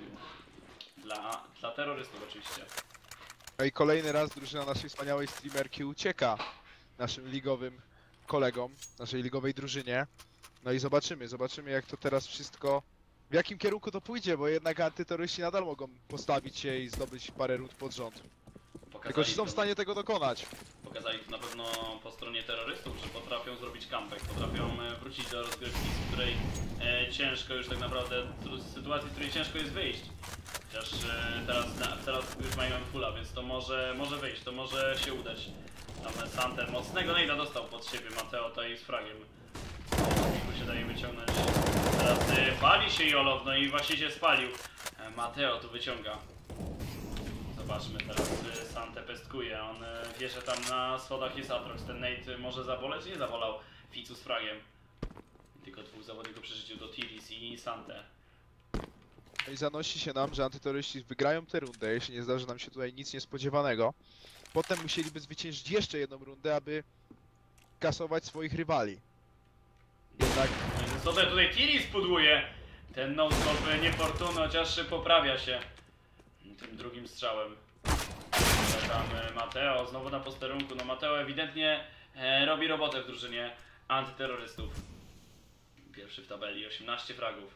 Dla terrorystów oczywiście. No i kolejny raz drużyna naszej wspaniałej streamerki ucieka naszym ligowym kolegom, naszej ligowej drużynie. No i zobaczymy jak to teraz wszystko, w jakim kierunku to pójdzie, bo jednak antyterroryści nadal mogą postawić się i zdobyć parę rund pod rząd. Tylko czy są w stanie tego dokonać? Pokazali to na pewno po stronie terrorystów, że potrafią zrobić comeback, potrafią wrócić do rozgrywki, z której ciężko już tak naprawdę, z sytuacji, z której ciężko jest wyjść. Chociaż teraz już mają fulla, więc to może wyjść, to może się udać. Tam Sante mocnego nejda dostał pod siebie, Mateo tutaj z fragiem. Tu się daje wyciągnąć. Teraz pali się Jolow, no i właśnie się spalił. Mateo tu wyciąga. Zobaczmy teraz, Sante pestkuje, on wie, że tam na schodach jest Atrox, ten nade może zaboleć, nie zabolał Ficu z fragiem. Tylko dwóch zawodników przy życiu do Tiris i Sante. No i zanosi się nam, że antyterroryści wygrają tę rundę, jeśli nie zdarzy nam się tutaj nic niespodziewanego. Potem musieliby zwyciężyć jeszcze jedną rundę, aby kasować swoich rywali. Jednak Sobie tutaj Tiris pudłuje ten non-stop niefortunny, chociaż poprawia się tym drugim strzałem. Ale tam Mateo znowu na posterunku, no Mateo ewidentnie robi robotę w drużynie antyterrorystów. Pierwszy w tabeli, 18 fragów.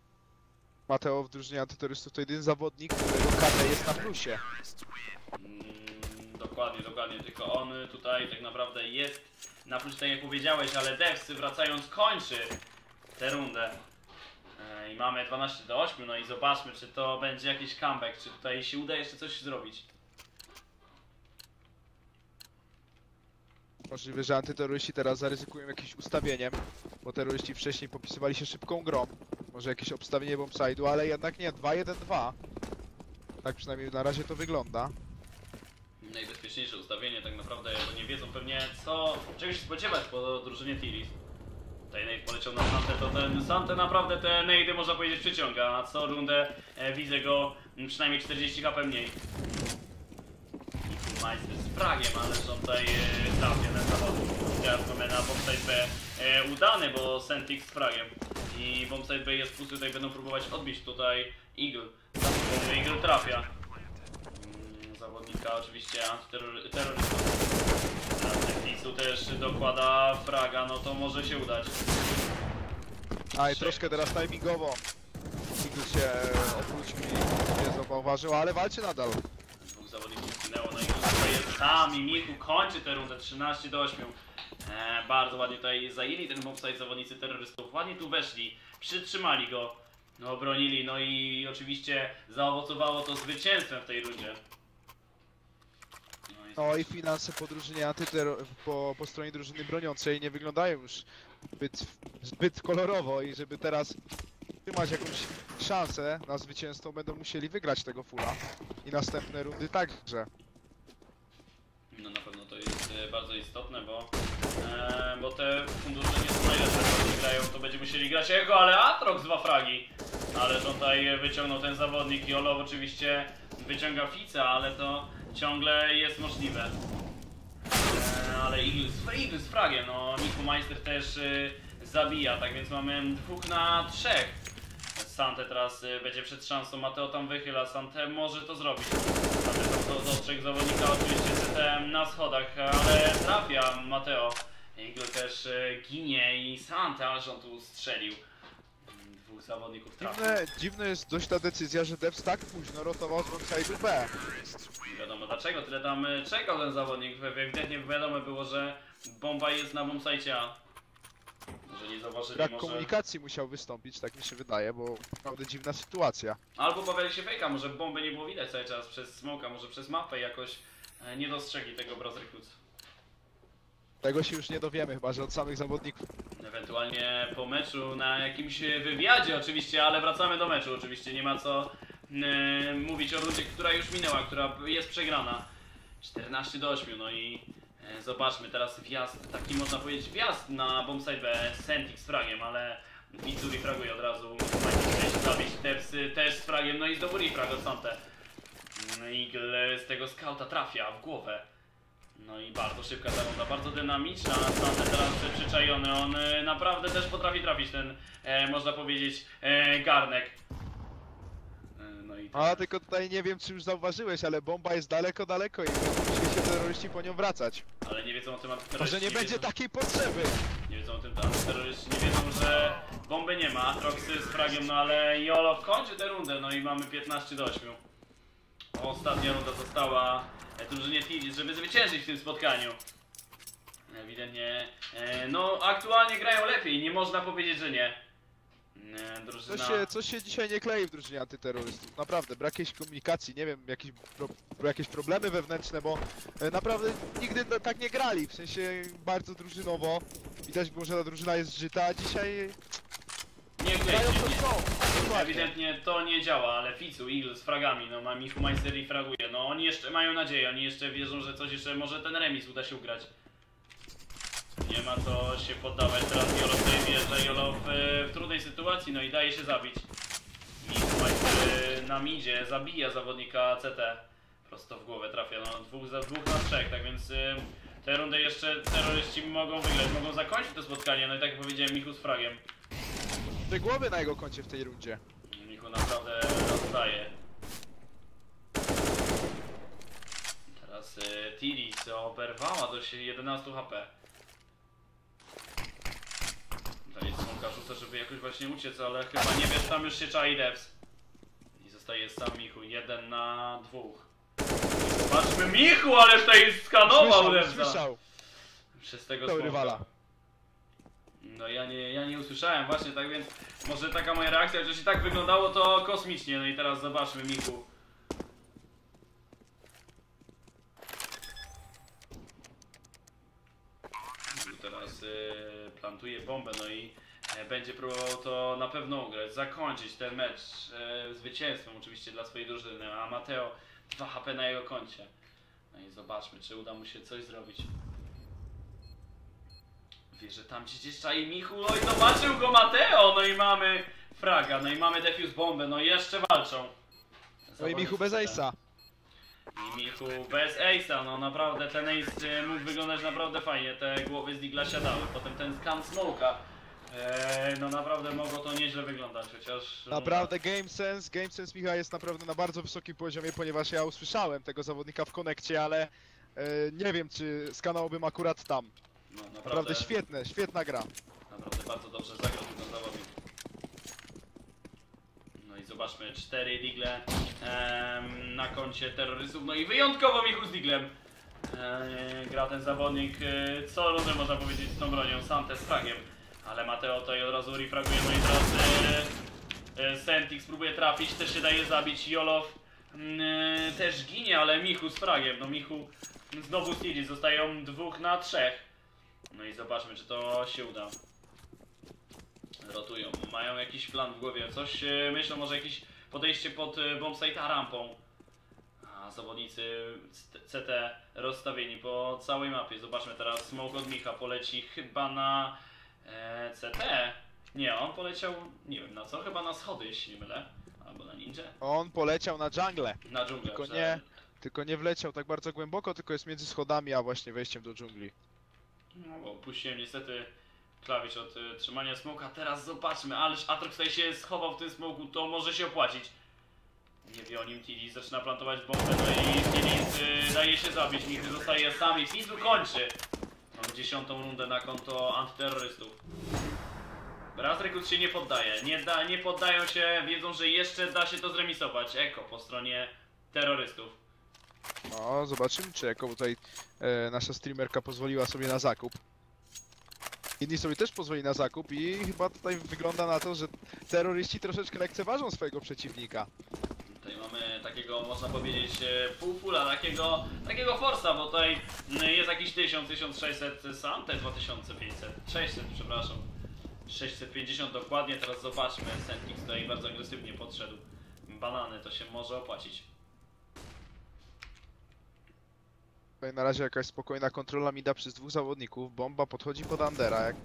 Mateo w drużynie antyterrorystów to jedyny zawodnik, którego KD jest na plusie. Dokładnie, tylko on tutaj tak naprawdę jest na plusie, tak jak powiedziałeś, ale Devs wracając kończy tę rundę. I mamy 12-8, no i zobaczmy, czy to będzie jakiś comeback, czy tutaj się uda jeszcze coś zrobić. Możliwe, że antyterroryści teraz zaryzykują jakimś ustawieniem, bo terroryści wcześniej popisywali się szybką grą. Może jakieś obstawienie bombside'u, ale jednak nie, 2-1-2. Tak przynajmniej na razie to wygląda. Najbezpieczniejsze ustawienie tak naprawdę, bo nie wiedzą pewnie czego się spodziewać po drużynie Tiris. Tutaj nade poleciał na Sante, to ten Sante naprawdę te nade można powiedzieć przyciąga, a co rundę widzę go przynajmniej 40 HP mniej. Majster z fragiem, ale on tutaj trafia ten zawodnik. Teraz mamy na bombsite B udany, bo Sentix z fragiem. I bombsite B jest pusty, tutaj będą próbować odbić tutaj Eagle. Eagle trafia. Zawodnika oczywiście antyterrorystów. Ficu też dokłada fraga, no to może się udać. A i troszkę teraz timingowo. Eagle się obrócił i nie zauważył, ale walczy nadal. Dwóch zawodników zginęło, no i tutaj jest sam i Michu kończy tę rundę 13-8. Bardzo ładnie tutaj zajęli ten bombsite zawodnicy terrorystów, ładnie tu weszli, przytrzymali go, no, obronili, no i oczywiście zaowocowało to zwycięstwem w tej rundzie. No i finanse po drużynie po stronie drużyny broniącej nie wyglądają już zbyt kolorowo i żeby teraz trzymać jakąś szansę na zwycięstwo, będą musieli wygrać tego fulla i następne rundy także. No na pewno to jest bardzo istotne, bo te fundusze nie są najlepsze, jeśli grają, to będziemy musieli grać Echo, ale Atrox 2 fragi. Ale tutaj wyciągnął ten zawodnik, Jolo oczywiście wyciąga Fica, ale to ciągle jest możliwe. Ale Eagles z fragiem, no Niku Meister też zabija, tak więc mamy 2 na 3. Sante teraz będzie przed szansą, Mateo tam wychyla, Sante może to zrobić. Sante tam dostrzegł zawodnika, oczywiście CTM na schodach, ale trafia Mateo. Eagle też ginie i Sante, ależ on tu strzelił. 2 zawodników trafił. Dziwne jest dość ta decyzja, że Devs tak późno rotował z bombside'u B. Nie wiadomo dlaczego, tyle tam czekał ten zawodnik, ewidentnie wiadomo było, że bomba jest na bombsite A. Może nie zauważyli, Brak może... komunikacji musiał wystąpić, tak mi się wydaje, bo naprawdę dziwna sytuacja. Albo bawiali się fejka, może bomby nie było widać cały czas przez smoka, może przez mapę jakoś nie dostrzegli tego Bros Recruits. Tego się już nie dowiemy, chyba że od samych zawodników. Ewentualnie po meczu, na jakimś wywiadzie oczywiście, ale wracamy do meczu oczywiście, nie ma co mówić o rundzie, która już minęła, która jest przegrana. 14-8, no i zobaczmy teraz wjazd, taki można powiedzieć wjazd na bombsite B, Sentik z fragiem, ale Vizuri fraguje od razu, Majki zabić, Tepsy też z fragiem, no i znowu refrag od Sante. Eagle z tego skauta trafia w głowę. No i bardzo szybka ta runda, bardzo dynamiczna, Sante teraz przyczajony, on naprawdę też potrafi trafić ten, można powiedzieć, garnek. No i A tylko tutaj nie wiem czy już zauważyłeś, ale bomba jest daleko i muszą się terroryści po nią wracać. ale nie wiedzą o tym Może antyterroryści. nie będzie takiej potrzeby. Nie wiedzą o tym antyterroryści, nie wiedzą, że bomby nie ma, Atroxy z fragiem, no ale Jolo kończy tę rundę, no i mamy 15-8. Ostatnia runda została drużynie Tidis, żeby zwyciężyć w tym spotkaniu. Ewidentnie, no aktualnie grają lepiej, nie można powiedzieć, że nie. Drużyna... Coś się dzisiaj nie klei w drużynie antyterrorystów. Naprawdę, brak jakiejś komunikacji, nie wiem, jakieś problemy wewnętrzne, bo naprawdę nigdy tak nie grali. W sensie bardzo drużynowo. Widać było, że ta drużyna jest zżyta, a dzisiaj Nie grają klejcie, to nie. są. Dokładnie. Ewidentnie to nie działa, ale Ficu, Eagle z fragami, no ma Michu Meister i fraguje, no oni jeszcze mają nadzieję, oni jeszcze wierzą, że coś jeszcze, może ten remis uda się ugrać. Nie ma co się poddawać, teraz Jolo tutaj wjeżdża, Jolo w trudnej sytuacji, no i daje się zabić. Michu Meister na midzie zabija zawodnika CT, prosto w głowę trafia, no 2 na 3, tak więc tę rundę jeszcze terroryści mogą wygrać, mogą zakończyć to spotkanie, no i tak jak powiedziałem, Michu z fragiem. 3 głowy na jego koncie w tej rundzie. Michu naprawdę rozdaje. Teraz Tidis oberwała do 11 HP. Daje smoka rzuca, żeby jakoś właśnie uciec, ale chyba nie wiesz, tam już się czai Devs. I zostaje sam Michu, 1 na 2. Zobaczmy Michu, ale tutaj skanował Devsa. Słyszał. Przez tego To smoka. rywala. No ja nie usłyszałem właśnie, tak więc może taka moja reakcja, że się tak wyglądało to kosmicznie, no i teraz zobaczmy Michu. Teraz plantuje bombę, no i będzie próbował to na pewno ugrać, zakończyć ten mecz zwycięstwem oczywiście dla swojej drużyny, a Mateo 2 HP na jego koncie. No i zobaczmy, czy uda mu się coś zrobić. Wie, że tam się gdzieś czai Michu, no i zobaczył go Mateo, no i mamy fraga, no i mamy defuse bombę, no i jeszcze walczą. No i Michu bez ace'a. I Michu bez ace'a, no naprawdę ten ace mógł wyglądać naprawdę fajnie, te głowy z Digla siadały, potem ten scan smoke'a, no naprawdę mogło to nieźle wyglądać, chociaż... Naprawdę Game Sense Micha jest naprawdę na bardzo wysokim poziomie, ponieważ ja usłyszałem tego zawodnika w konekcie, ale nie wiem czy skanałbym akurat tam. No, Naprawdę świetna gra. Naprawdę bardzo dobrze zagrał ten zawodnik. No i zobaczmy, 4 digle na koncie terrorystów, no i wyjątkowo Michu z diglem. gra ten zawodnik co rundę, można powiedzieć, z tą bronią, Sante z fragiem. Ale Mateo tutaj od razu refraguje, moi drodzy. Sentix próbuje trafić, też się daje zabić. Jolow też ginie, ale Michu z fragiem. No Michu znowu Stili, zostają 2 na 3. No i zobaczmy, czy to się uda. Rotują, mają jakiś plan w głowie, coś myślą, może jakieś podejście pod bombsite'a rampą. A zawodnicy CT rozstawieni po całej mapie. Zobaczmy teraz, smoke od Micha poleci chyba na CT. Nie, on poleciał, nie wiem na co, chyba na schody, jeśli nie mylę. Albo na ninja. On poleciał na dżunglę. Na dżunglę. Tylko nie wleciał tak bardzo głęboko, tylko jest między schodami, a właśnie wejściem do dżungli. No bo puściłem niestety klawisz od trzymania smoka. Teraz zobaczmy, ależ Atrox tutaj się schował w tym smoku, to może się opłacić. Nie wie o nim Tidis, zaczyna plantować bombę, no i Tidis daje się zabić, nigdy zostaje sam i Fizu kończy. Mamy 10. rundę na konto antyterrorystów. Raz Rekrut się nie poddaje, nie poddają się, wiedzą, że jeszcze da się to zremisować. Eko po stronie terrorystów. No, zobaczymy, czy jako tutaj nasza streamerka pozwoliła sobie na zakup. Inni sobie też pozwoli na zakup i chyba tutaj wygląda na to, że terroryści troszeczkę lekceważą swojego przeciwnika. Tutaj mamy takiego, można powiedzieć, półfula, takiego forsa, bo tutaj jest jakiś 1000, 1600, sam te 2500, 600, przepraszam. 650 dokładnie, teraz zobaczmy, Sentix tutaj bardzo agresywnie podszedł. Banany, to się może opłacić. Tutaj na razie jakaś spokojna kontrola mida przez 2 zawodników. Bomba podchodzi pod Undera. Jak...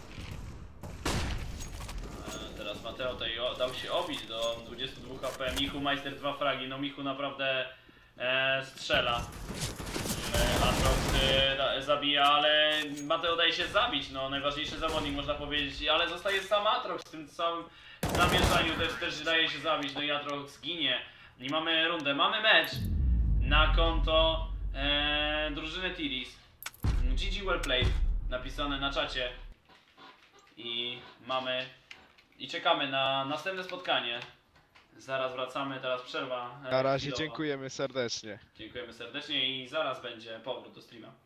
Teraz Mateo tutaj dał się obić do 22 HP. Michu Meister 2 fragi, no Michu naprawdę strzela. Atrox zabija, ale Mateo daje się zabić, no najważniejszy zawodnik można powiedzieć, ale zostaje sam Atrox w tym całym zamieszaniu, też daje się zabić, no i Atrox ginie. I mamy rundę, mamy mecz na konto drużyny Tidis. GG well played, napisane na czacie. I mamy, i czekamy na następne spotkanie. Zaraz wracamy, teraz przerwa. Na razie chwilowa. dziękujemy serdecznie. Dziękujemy serdecznie i zaraz będzie powrót do streama.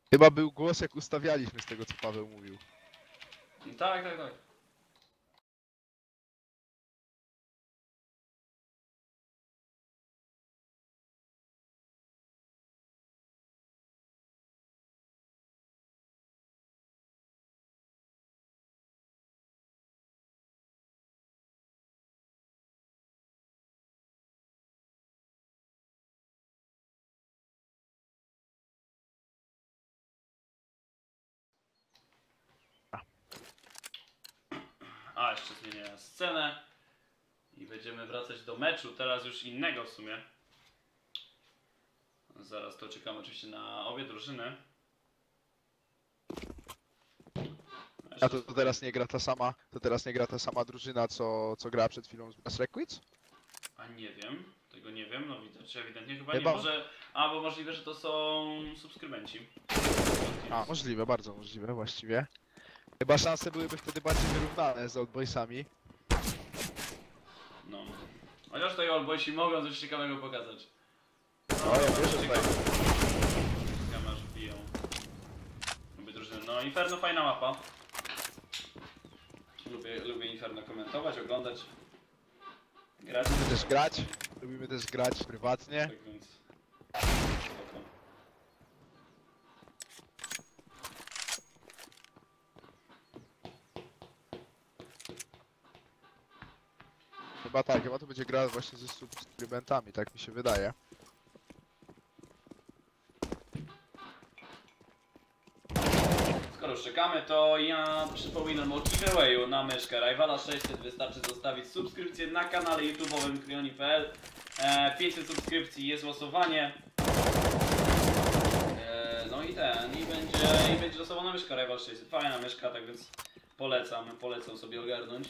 Chyba był głos, jak ustawialiśmy, z tego co Paweł mówił. Tak, tak, tak. A, jeszcze zmienię scenę. I będziemy wracać do meczu, teraz już innego w sumie. Zaraz to czekamy oczywiście na obie drużyny. A to teraz nie gra ta sama, drużyna, co grała przed chwilą z Brass Requits? A nie wiem, tego nie wiem, no widać ewidentnie chyba Chyba. nie, może... A, bo możliwe, że to są subskrybenci. A, możliwe, bardzo możliwe właściwie. Chyba szanse byłyby wtedy bardziej wyrównane z Old Boysami. No. Chociaż tutaj Allboysi mogą coś ciekawego pokazać. No, ja wierzę tutaj. Kamerz biją. Lubię drużynę. No Inferno fajna mapa. Lubię Inferno komentować, oglądać. Grać. Lubimy też grać prywatnie. Tak więc... Spoko. Chyba tak, chyba to będzie gra właśnie ze subskrybentami, tak mi się wydaje. Skoro już czekamy, to ja przypominam o giveawayu na myszkę Rivala 600. Wystarczy zostawić subskrypcję na kanale YouTube'owym Kryoni.pl. 500 subskrypcji, jest losowanie. No i będzie losowana myszka Rival 600. Fajna myszka, tak więc polecam sobie ogarnąć.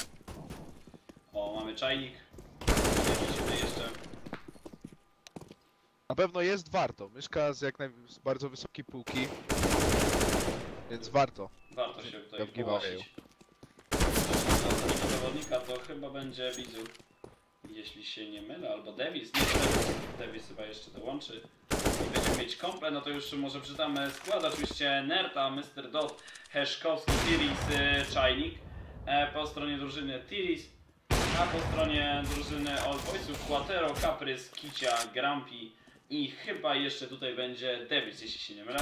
O, mamy czajnik. Nie jeszcze. Na pewno jest warto. Myszka z bardzo wysokiej półki. Więc warto. Warto się tutaj w giveawayu. połasić. Następnego zawodnika to chyba będzie Bizu. Jeśli się nie mylę, albo Davis. Nie, Davis chyba jeszcze dołączy. I będziemy mieć komplet, no to już może przyznamy skład. Oczywiście Nerta, Mr. Dot, Heszkowski, Tiris, Czajnik. Po stronie drużyny Tiris. A po stronie drużyny All Boysów Quatero, Caprys, Kicia, Grumpy i chyba jeszcze tutaj będzie Davis, jeśli się nie mylę.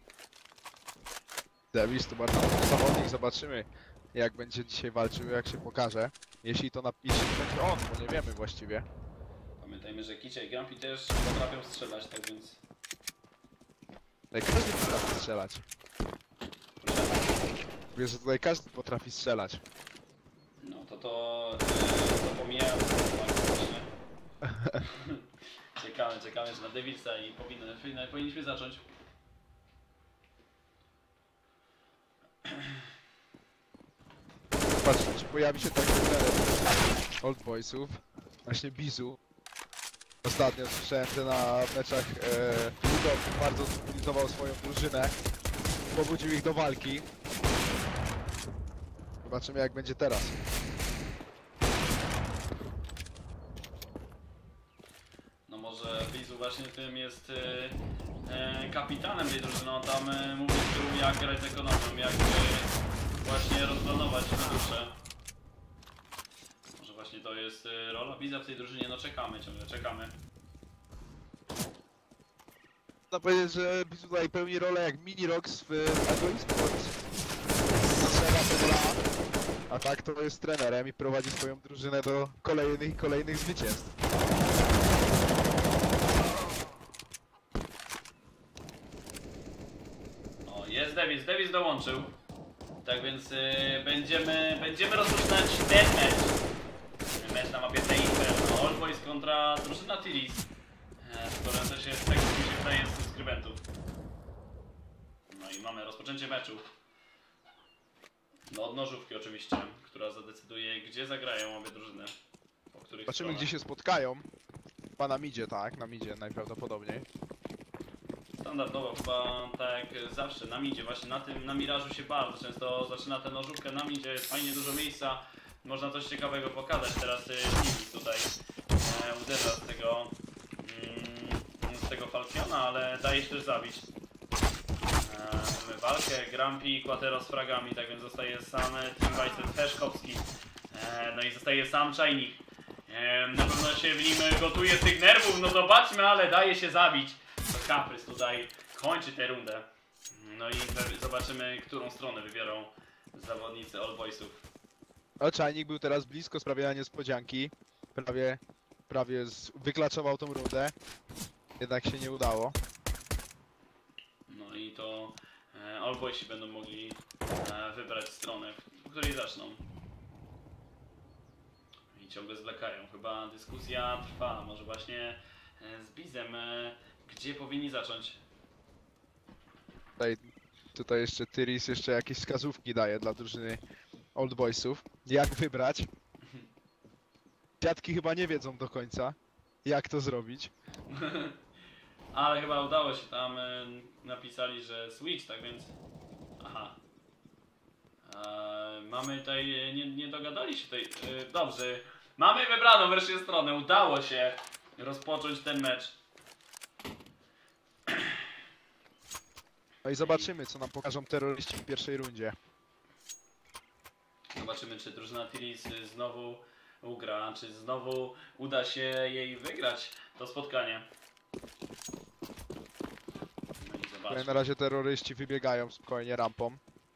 Davis to bardzo dobry zawodnik, zobaczymy jak będzie dzisiaj walczył, jak się pokaże. Jeśli to będzie on, bo nie wiemy właściwie. Pamiętajmy, że Kicia i Grumpy też potrafią strzelać, tak więc... Tutaj każdy potrafi strzelać. Proszę. Wiesz, że tutaj każdy potrafi strzelać. No to pomijając właśnie. Czekamy na Davisa i powinniśmy zacząć. Patrz, czy pojawi się taki trener Old Boysów, właśnie Bizu. Ostatnio słyszałem, że na meczach ligowych bardzo zmobilizował swoją drużynę. Pobudził ich do walki. Zobaczymy jak będzie teraz. No może Bizu właśnie tym jest kapitanem tej drużyny. On tam mówi tu jak grać z ekonomią, jak właśnie rozplanować fundusze. Może właśnie to jest rola Biza w tej drużynie. No ciągle czekamy. Można powiedzieć, że Bizu tutaj pełni rolę jak mini-rox w Agro Sports. Strzela to gra, a tak to jest trenerem i prowadzi swoją drużynę do kolejnych zwycięstw. O, jest Davis dołączył. Tak więc będziemy rozpoczynać ten mecz. Mecz na mapie tej Inferno. All Boys kontra drużyna Tiris. Która też jest, tak jak mi się wydaje, z subskrybentów. No i mamy rozpoczęcie meczu. No od nożówki oczywiście, która zadecyduje gdzie zagrają obie drużyny. Po których Zobaczymy stronach. gdzie się spotkają. Chyba na midzie, tak? Na midzie najprawdopodobniej. Standardowo chyba tak jak zawsze na midzie, właśnie na mirażu się bardzo często zaczyna tę nożówkę na midzie, jest fajnie dużo miejsca, można coś ciekawego pokazać. Teraz Tiris tutaj uderza z tego Falkiona, ale daje się też zabić. Mamy walkę, Grumpy i Quatero z fragami, tak więc zostaje sam Team Bicep Heszkowski. No i zostaje sam Czajnik. Na pewno się w nim gotuje z tych nerwów, no zobaczmy, ale daje się zabić. To Caprys tutaj kończy tę rundę. No i zobaczymy, którą stronę wybiorą zawodnicy All Boysów. O, Czajnik był teraz blisko sprawienia niespodzianki. Prawie wyklaczował tą rundę. Jednak się nie udało. No i to All Boysi będą mogli wybrać stronę, w której zaczną. I ciągle zwlekają. Chyba dyskusja trwa. Może właśnie z Bizem, gdzie powinni zacząć? Tutaj jeszcze Tyris jeszcze jakieś wskazówki daje dla drużyny Old Boysów. Jak wybrać? Dziadki chyba nie wiedzą do końca, jak to zrobić. Ale chyba udało się tam, napisali, że Switch, tak więc... Aha. Mamy tutaj, nie dogadali się tutaj, dobrze. Mamy wybraną wreszcie stronę, udało się rozpocząć ten mecz. No i zobaczymy, co nam pokażą terroryści w pierwszej rundzie. Zobaczymy, czy drużyna Tyris znowu ugra, czy znowu uda się jej wygrać to spotkanie. No i Tutaj zobaczmy. na razie terroryści wybiegają spokojnie rampą.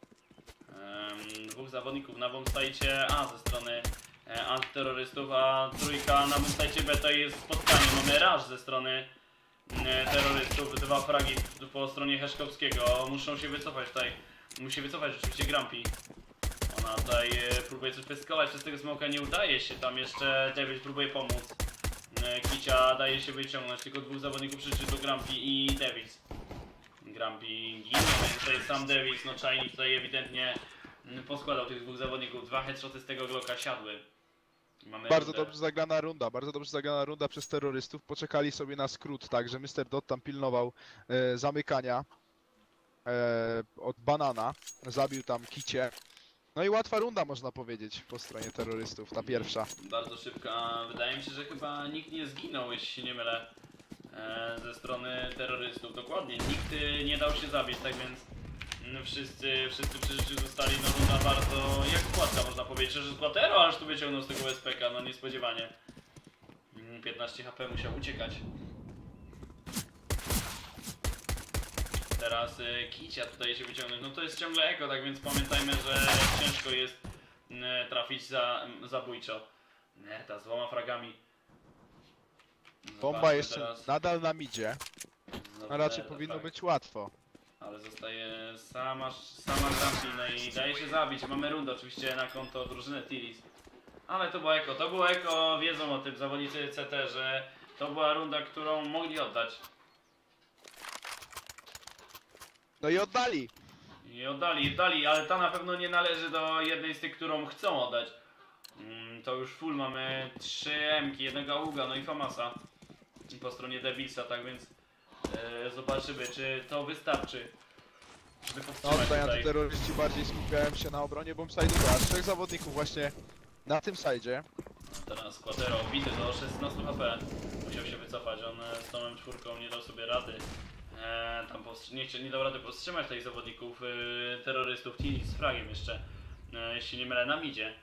Dwóch zawodników na bombstajcie A ze strony antyterrorystów, a trójka na bombstajcie B to jest spotkanie. Mamy rush ze strony terrorystów, dwa fragi po stronie Heszkowskiego. Muszą się wycofać tutaj. Musi wycofać rzeczywiście Grumpy. Ona tutaj próbuje coś pyskować, przez tego smoka nie udaje się. Tam jeszcze David próbuje pomóc. Kicia daje się wyciągnąć, tylko dwóch zawodników krzyczy to Grumpy i Davis. Grumpy ginie, więc tutaj sam Davis, no Czajnik tutaj ewidentnie poskładał tych dwóch zawodników. Dwa headshoty z tego Glocka siadły. Mamy Bardzo rundę. dobrze zagrana runda przez terrorystów. Poczekali sobie na skrót, tak, że Mr. Dot tam pilnował zamykania od banana. Zabił tam Kicie. No i łatwa runda, można powiedzieć, po stronie terrorystów, ta pierwsza. Bardzo szybka. Wydaje mi się, że chyba nikt nie zginął, jeśli się nie mylę, ze strony terrorystów. Dokładnie, nikt nie dał się zabić, tak więc wszyscy przy życiu zostali. No runda bardzo jak składka, można powiedzieć, że Quatero aż tu wyciągnął z tego SPK, no niespodziewanie. 15 HP musiał uciekać. Teraz Kicia tutaj się wyciągnąć. No to jest ciągle eko, tak więc pamiętajmy, że ciężko jest trafić zabójczo. Nerta z dwoma fragami. Bomba Zobaczmy jeszcze teraz. nadal na midzie. Znowu No raczej Nerta, powinno tak. być łatwo. Ale zostaje sama Grumpy, no i daje się zabić. Mamy rundę oczywiście na konto drużyny Tyris. Ale to było eko, wiedzą o tym zawodnicy CT, że to była runda, którą mogli oddać. No i oddali. I oddali, ale ta na pewno nie należy do jednej z tych, którą chcą oddać. To już full, mamy 3 M-ki, jednego Auga, no i Famasa po stronie Devilsa, tak więc zobaczymy, czy to wystarczy, żeby No powstrzymać tutaj tutaj. antyterroryści bardziej skupiają się na obronie bombside'u, a 3 zawodników właśnie na tym sajdzie. Teraz Quatero bity do 16 HP, musiał się wycofać, on z tą M4 nie dał sobie rady. Tam nie dał rady powstrzymać tych zawodników terrorystów, Tini z fragiem jeszcze, jeśli nie mylę, na midzie.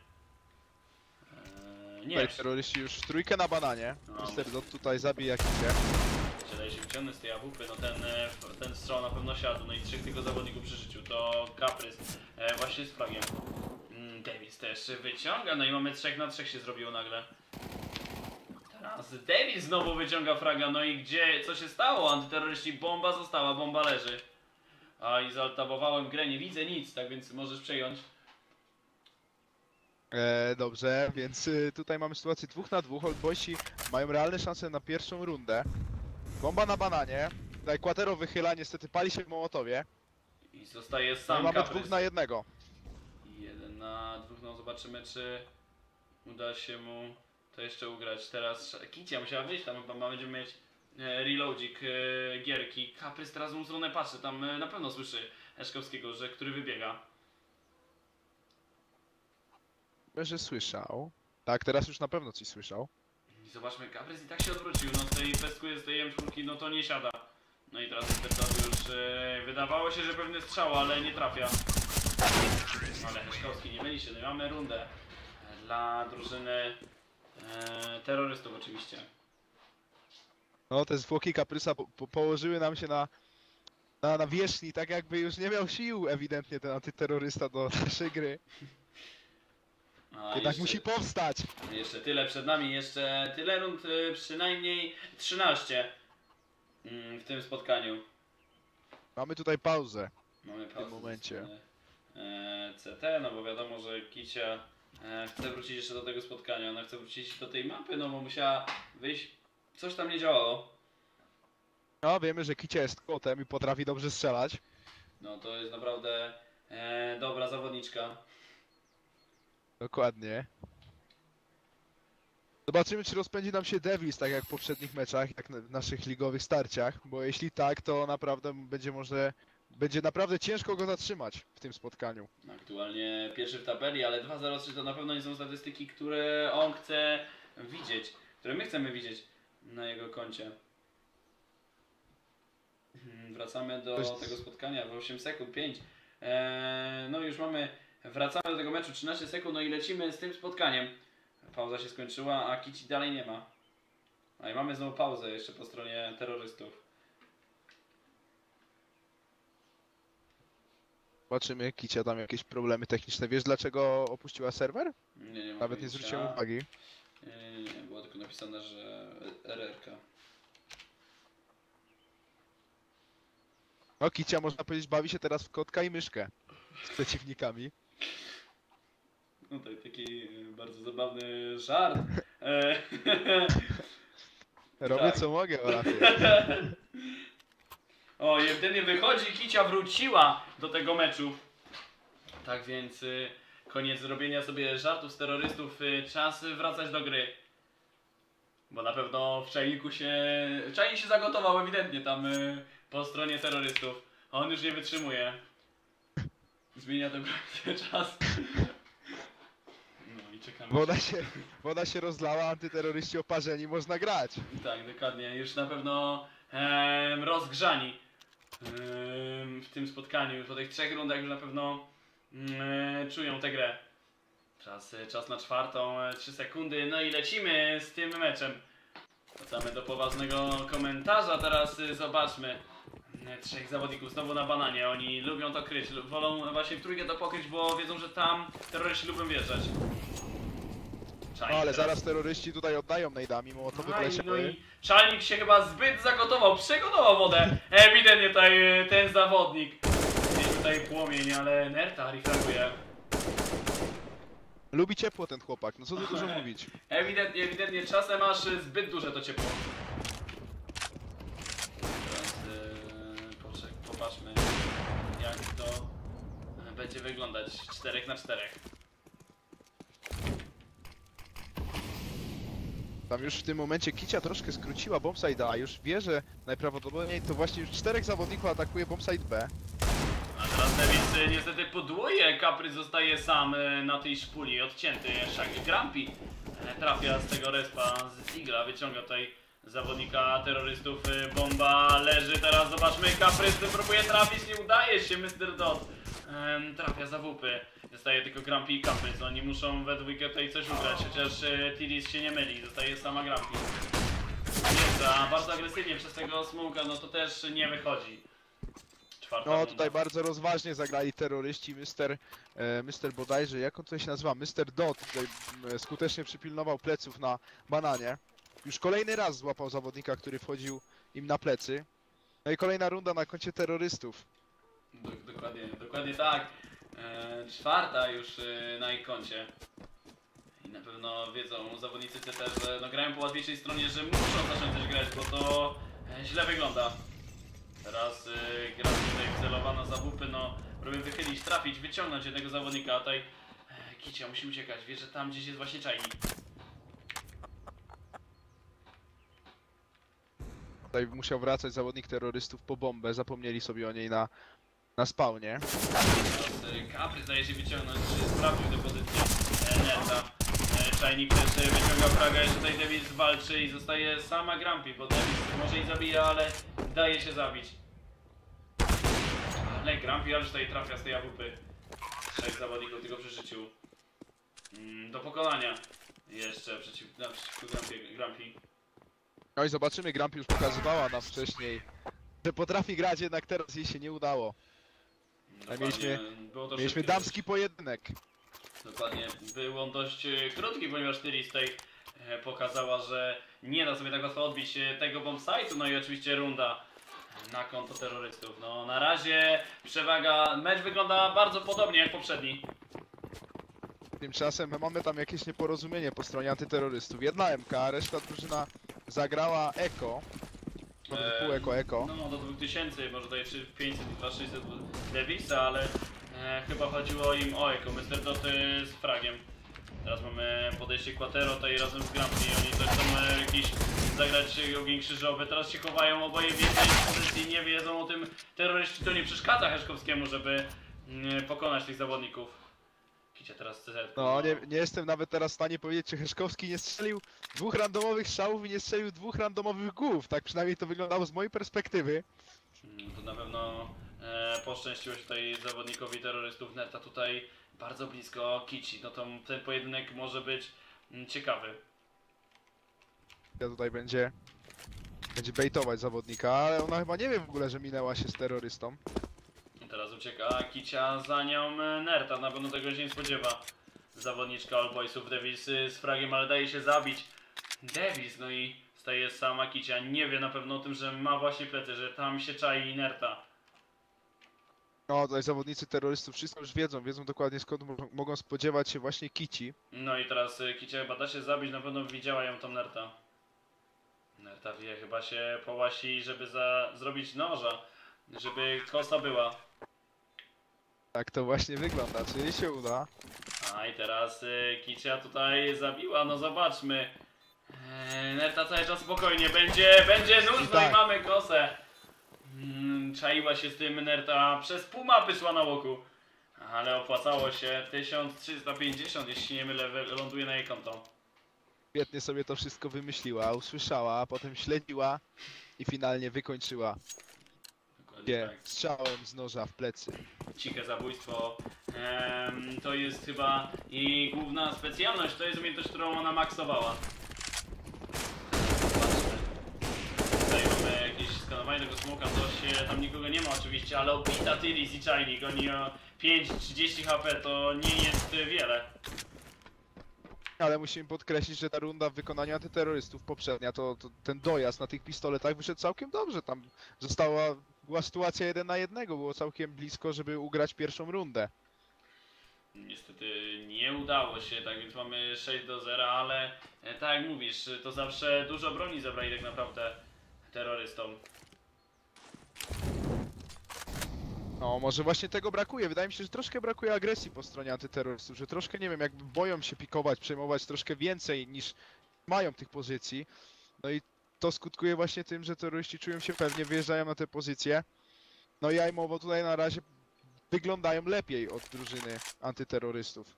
Nie, Tutaj terroryści już w trójkę na bananie. No. Mr. Dot tutaj zabija Kicie. daje się wyciągnąć z tej AWP, no ten strzał na pewno siadł, no i 3 tylko zawodników przy życiu, to Caprys właśnie z fragiem. Davis też wyciąga, no i mamy 3 na 3 się zrobiło nagle. Teraz Davis znowu wyciąga fraga, no i gdzie, co się stało? Antyterroryści, bomba została, bomba leży. A i zaltabowałem grę, nie widzę nic, tak więc możesz przejąć. Dobrze, więc tutaj mamy sytuację 2 na 2. Old Boysi mają realne szanse na pierwszą rundę. Bomba na bananie. Tutaj Quatero wychyla, niestety pali się w Mołotowie. I zostaje No i sam mamy Caprys. 2 na 1. 1 na 2, no zobaczymy, czy uda się mu to jeszcze ugrać. Teraz Kicia musiała wyjść, tam chyba będziemy mieć reloadzik gierki. Caprys teraz mu stronę patrzy, tam na pewno słyszy Eszkowskiego, że który wybiega. Że słyszał. Tak, teraz już na pewno coś słyszał. I zobaczmy, Caprys i tak się odwrócił, no z tej pestku jest tej M4, no to nie siada. No i teraz niestety już wydawało się, że pewnie strzał, ale nie trafia. Ale Heszkowski nie myli się, no i mamy rundę dla drużyny terrorystów oczywiście. No te zwłoki Kaprysa położyły nam się na wierzchni, tak jakby już nie miał sił ewidentnie ten antyterrorysta do naszej gry. A Jednak jeszcze, musi powstać. jeszcze tyle przed nami, jeszcze tyle rund, przynajmniej 13 w tym spotkaniu. Mamy tutaj pauzę. Mamy pauzę tym momencie. CT, no bo wiadomo, że Kicia chce wrócić jeszcze do tego spotkania, ona chce wrócić do tej mapy, no bo musiała wyjść, coś tam nie działało. No wiemy, że Kicia jest kotem i potrafi dobrze strzelać. No to jest naprawdę dobra zawodniczka. Dokładnie. Zobaczymy, czy rozpędzi nam się Devils, tak jak w poprzednich meczach, jak w naszych ligowych starciach, bo jeśli tak, to naprawdę będzie naprawdę ciężko go zatrzymać w tym spotkaniu. Aktualnie pierwszy w tabeli, ale 2-0-3 to na pewno nie są statystyki, które on chce widzieć, które my chcemy widzieć na jego koncie. Wracamy do tego spotkania w 8 sekund, 5. No już wracamy do tego meczu 13 sekund, no i lecimy z tym spotkaniem. Pauza się skończyła, a Kici dalej nie ma. A i mamy znowu pauzę jeszcze po stronie terrorystów. Zobaczymy, Kicia tam jakieś problemy techniczne. Wiesz, dlaczego opuściła serwer? Nie mam Nawet nie pojęcia. zwróciłem uwagi. Nie, było tylko napisane, że RRK. No, Kicia, można powiedzieć, bawi się teraz w kotka i myszkę z przeciwnikami. No to taki bardzo zabawny żart. Robię Tak. co mogę, Olafie. O, jedynie wychodzi, Kicia wróciła do tego meczu. Tak więc koniec robienia sobie żartów z terrorystów, czas wracać do gry. Bo na pewno w czajniku czajnik się zagotował ewidentnie tam po stronie terrorystów. A on już nie wytrzymuje. Zmienia dokładnie czas. No i czekamy. Woda się rozlała, antyterroryści oparzeni, można grać. Tak, dokładnie. Już na pewno rozgrzani w tym spotkaniu. Już po tych 3 rundach już na pewno czują tę grę. Czas na czwartą, 3 sekundy. No i lecimy z tym meczem. Wracamy do poważnego komentarza. Teraz zobaczmy. 3 zawodników znowu na bananie. Oni lubią to kryć. Wolą właśnie w trójkę to pokryć, bo wiedzą, że tam terroryści lubią wjeżdżać. No ale zaraz terroryści tutaj oddają najdami, mimo to No i Czajnik się chyba zbyt zagotował, przygotował wodę. Ewidentnie tutaj ten zawodnik. Gdzieś tutaj płomień, ale Nerta refrankuje. Lubi ciepło ten chłopak, no co tu dużo mówić. Ewidentnie czasem masz zbyt duże to ciepło. Teraz popatrzmy, jak to będzie wyglądać 4 na 4. Tam już w tym momencie Kicia troszkę skróciła bombsite'a, a już wie, że najprawdopodobniej to właśnie już 4 zawodników atakuje bombsite B. A teraz Davis niestety podłuje, Kapry zostaje sam na tej szpuli, odcięty. Grumpy trafia z tego respa z Sigla, wyciąga tutaj zawodnika terrorystów, bomba leży, teraz zobaczmy, Kapry próbuje trafić, nie udaje się, Mr. Dot trafia za WP. Zostaje tylko Grumpy i Kapry, oni muszą we dwójkę tutaj coś ugrać, chociaż Tidis się nie myli, zostaje sama Grumpy. Jeżdża bardzo agresywnie przez tego smoka, no to też nie wychodzi. No tutaj bardzo rozważnie zagrali terroryści, Mr. bodajże, jak on tutaj się nazywa, Mr. Dot tutaj skutecznie przypilnował pleców na bananie. Już kolejny raz złapał zawodnika, który wchodził im na plecy. No i kolejna runda na koncie terrorystów. Dokładnie tak. 4. już na ich koncie. I na pewno wiedzą zawodnicy CT, że no, grają po łatwiejszej stronie, że muszą zacząć coś grać, bo to źle wygląda. Teraz gra tutaj wcelowana za WP, no próbuję wychylić, trafić, wyciągnąć jednego zawodnika, a tutaj Kicia musi uciekać, wie, że tam gdzieś jest właśnie czajnik. Tutaj musiał wracać zawodnik terrorystów po bombę, zapomnieli sobie o niej na spawnie. Teraz Kapry zdaje się wyciągnąć, sprawdził tę pozycję Nerta. Czajnik też wyciąga fraga, jeszcze tutaj Davis walczy i zostaje sama Grumpy, bo Davis może i zabija, ale daje się zabić. Ale Grumpy aż tutaj trafia z tej AWP. 3 zawodników tylko przy życiu. Do pokonania. Jeszcze przeciwko Grumpy. No i zobaczymy, Grumpy już pokazywała nam wcześniej, że potrafi grać, jednak teraz jej się nie udało. Było to Mieliśmy szybkie damski pojedynek. Dokładnie, był on dość krótki, ponieważ Tyris tutaj pokazała, że nie da sobie tak łatwo odbić tego bombsite'u, no i oczywiście runda na konto terrorystów. No na razie przewaga, mecz wygląda bardzo podobnie jak poprzedni. Tymczasem mamy tam jakieś nieporozumienie po stronie antyterrorystów. Jedna MK, reszta drużyna zagrała Eko. Pół Eko. No do 2000, może tutaj 500 i 2600 Davisa, ale chyba chodziło im o Eko, Mr. Dot z fragiem. Teraz mamy podejście Quatero tutaj razem z Grumpy, oni też chcą jakiś zagrać ogień krzyżowy, teraz się chowają oboje w jednej pozycji, nie wiedzą o tym terroryści, to nie przeszkadza Heszkowskiemu, żeby pokonać tych zawodników. Kicia teraz CZ. No, nie jestem nawet teraz w stanie powiedzieć, czy Heszkowski nie strzelił 2 randomowych strzałów i nie strzelił 2 randomowych głów. Tak przynajmniej to wyglądało z mojej perspektywy. To na pewno poszczęściło się tutaj zawodnikowi terrorystów. Nerta tutaj bardzo blisko Kici. No to ten pojedynek może być ciekawy. Ja tutaj będzie baitować zawodnika, ale ona chyba nie wie w ogóle, że minęła się z terrorystą. Teraz ucieka Kicia, za nią Nerta. Na pewno tego się nie spodziewa. Zawodniczka All Boysów Davis z fragiem, ale daje się zabić. Davis, no i staje sama Kicia. Nie wie na pewno o tym, że ma właśnie plecy, że tam się czai Nerta. No, tutaj zawodnicy terrorystów wszystko już wiedzą dokładnie skąd mogą spodziewać się właśnie Kici. No i teraz Kicia chyba da się zabić, na pewno widziała ją tam Nerta. Nerta wie, chyba się połasi, żeby zrobić noża, żeby kosa była. Tak to właśnie wygląda, czy jej się uda? A i teraz Kicia tutaj zabiła, no zobaczmy. Nerta cały czas spokojnie, będzie nóż, no tak. i mamy kosę. Czaiła się z tym Nerta, przez pół mapy szła na łoku. Ale opłacało się, 1350, jeśli nie mylę, ląduje na jej konto. Świetnie sobie to wszystko wymyśliła, usłyszała, a potem śledziła i finalnie wykończyła Dokładnie tak. strzałem z noża w plecy. Ciche zabójstwo. To jest chyba jej główna specjalność, to jest umiejętność, którą ona maksowała. Zobaczmy. Tutaj mamy jakieś skanowanie tego smoka, to się tam nikogo nie ma oczywiście, ale obita Tyris i Czajnik, oni o 5-30 HP to nie jest wiele. Ale musimy podkreślić, że ta runda w wykonaniu antyterrorystów poprzednia, to ten dojazd na tych pistoletach wyszedł całkiem dobrze. Tam była sytuacja 1 na 1, było całkiem blisko, żeby ugrać pierwszą rundę. Niestety nie udało się, tak więc mamy 6-0, ale tak jak mówisz, to zawsze dużo broni zabrali tak naprawdę terrorystom. No, może właśnie tego brakuje. Wydaje mi się, że troszkę brakuje agresji po stronie antyterrorystów, że troszkę, nie wiem, jakby boją się pikować, przejmować troszkę więcej niż mają tych pozycji. No i to skutkuje właśnie tym, że terroryści czują się pewnie, wyjeżdżają na te pozycje. No i Aimowo tutaj na razie wyglądają lepiej od drużyny antyterrorystów.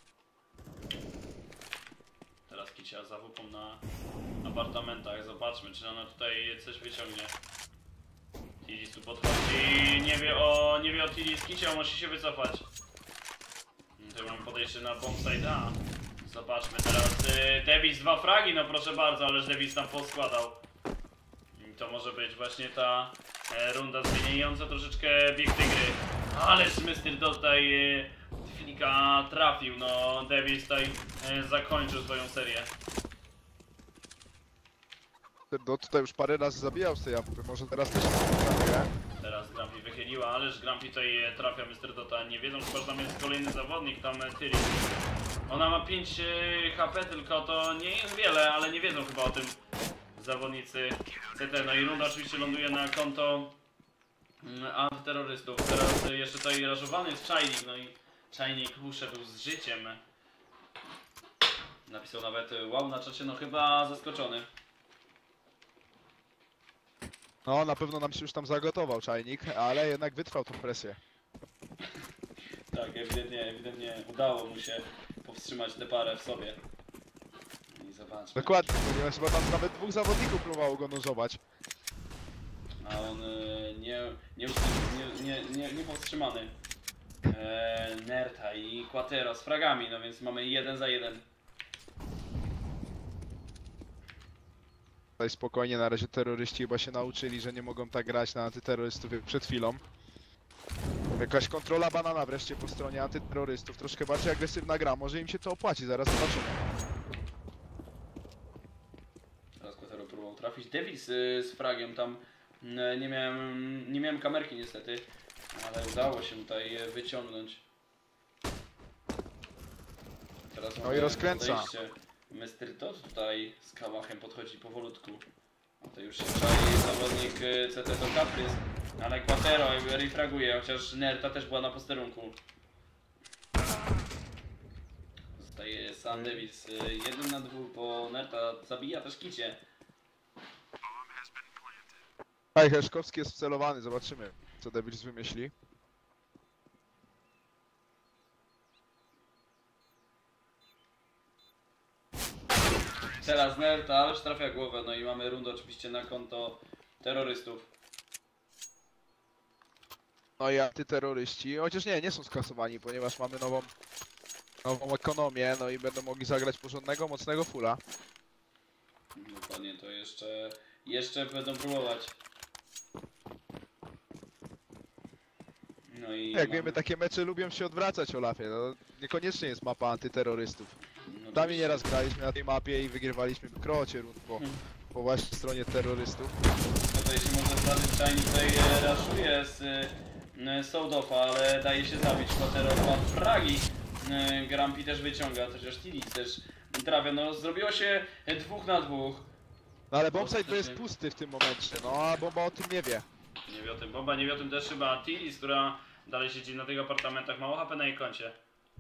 Teraz Kicia za WP na apartamentach, zobaczmy czy ona tutaj coś wyciągnie. Tidis tu podchodzi, nie wie o Tidis, Kicia musi się wycofać. Tutaj mamy podejście na bombsite A. Zobaczmy teraz, Davis 2 fragi, no proszę bardzo, ależ Davis tam poskładał. I to może być właśnie ta runda zmieniająca troszeczkę bieg tej gry. Ależ Mr. tutaj Flika trafił, no Davis tutaj zakończył swoją serię. No tutaj już parę razy zabijał z tej AWP, może teraz też się trafię. Teraz Grumpy wychyliła, ależ Grumpy tutaj trafia Mr. Dota. Nie wiedzą, że tam jest kolejny zawodnik, tam Tyris. Ona ma 5 HP tylko, to nie jest wiele, ale nie wiedzą chyba o tym zawodnicy CT. No i runda oczywiście ląduje na konto antyterrorystów. Teraz jeszcze tutaj rażowany jest Czajnik, no i Czajnik uszedł z życiem. Napisał nawet wow na czacie, no chyba zaskoczony. No, na pewno nam się już tam zagotował Czajnik, ale jednak wytrwał tą presję. Tak, ewidentnie udało mu się powstrzymać tę parę w sobie. Zobaczmy. Dokładnie, ponieważ chyba tam nawet dwóch zawodników próbowało go nożować. A on nie powstrzymany. Nerta i Quatero z fragami, no więc mamy 1 za 1. Tutaj spokojnie, na razie terroryści chyba się nauczyli, że nie mogą tak grać na antyterrorystów jak przed chwilą. Jakaś kontrola banana wreszcie po stronie antyterrorystów, troszkę bardziej agresywna gra, może im się to opłaci, zaraz zobaczymy. Teraz Quatero próbował trafić. Davis z fragiem tam nie miałem kamerki niestety, ale udało się tutaj wyciągnąć. Teraz No i rozkręca. podejście. Mr. Todd tutaj z kałachem podchodzi powolutku. No to już się czai zawodnik CT to Caprys, ale Quatero refraguje, chociaż Nerta też była na posterunku. Zostaje Sam Davis 1 na 2, bo Nerta zabija też Kicie. Aj, Heszkowski jest wcelowany, zobaczymy co Devils wymyśli. Teraz Nerta, ależ trafia głowę, no i mamy rundę oczywiście na konto terrorystów. No i antyterroryści, chociaż nie są skasowani, ponieważ mamy nową ekonomię, no i będą mogli zagrać porządnego, mocnego fulla. Dokładnie, to jeszcze będą próbować. No i Jak wiemy, takie mecze lubią się odwracać, Olafie, no, niekoniecznie jest mapa antyterrorystów. no Tam nieraz graliśmy na tej mapie i wygrywaliśmy krocie rund po właśnie stronie terrorystów. Tutaj się może zdarzyć, Shiny tutaj raszuje z Souldofa, ale daje się zabić. Quatero ma fragi. Grumpy też wyciąga, chociaż Tilis też trafia. No zrobiło się 2 na 2. No ale bombsite to jest pusty w tym momencie, no a bomba o tym nie wie. Nie wie o tym bomba, nie wie o tym też chyba Tilis, która dalej siedzi na tych apartamentach, mało HP na jej koncie.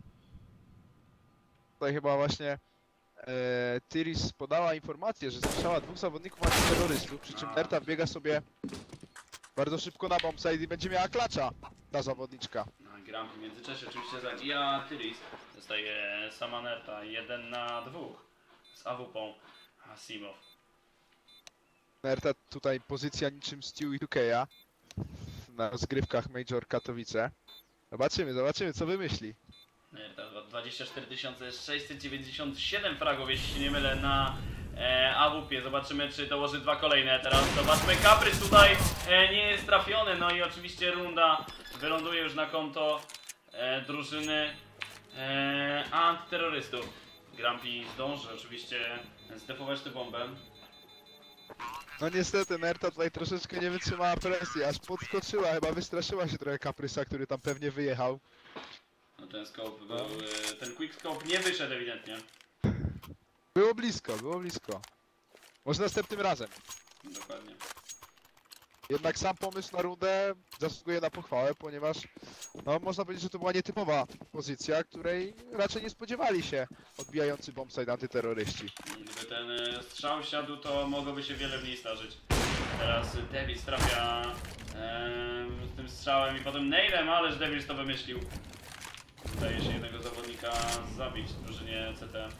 Tutaj chyba właśnie Tiris podała informację, że słyszała dwóch zawodników antyterrorystów, przy czym Nerta wbiega sobie bardzo szybko na bombsite i będzie miała klacza ta zawodniczka. No, Grumpy w międzyczasie oczywiście zabija Tilis. Zostaje sama Nerta, 1 na 2 z AWP-ą Asimov. Nerta tutaj pozycja niczym Stew i 2K'a na rozgrywkach Major Katowice. Zobaczymy co wymyśli. Nerta 24 697 fragów, jeśli się nie mylę, na AWP. Zobaczymy, czy dołoży 2 kolejne. Teraz zobaczmy, Caprys tutaj nie jest trafiony. No i oczywiście runda wyląduje już na konto drużyny antyterrorystów. Grumpy zdąży oczywiście zdefować tę bombę. No niestety Nerta tutaj troszeczkę nie wytrzymała presji, aż podskoczyła, chyba wystraszyła się trochę Caprysa, który tam pewnie wyjechał. No ten scope był, ten quick scope nie wyszedł ewidentnie. Było blisko. Może następnym razem. Dokładnie. Jednak sam pomysł na rundę zasługuje na pochwałę, ponieważ no, można powiedzieć, że to była nietypowa pozycja, której raczej nie spodziewali się odbijający bombsite antyterroryści. Gdyby ten strzał siadł, to mogłoby się wiele mniej zdarzyć. Teraz Davis trafia z tym strzałem i potem nailem, ależ Davis to wymyślił. Udaje się jednego zawodnika zabić w drużynie CT.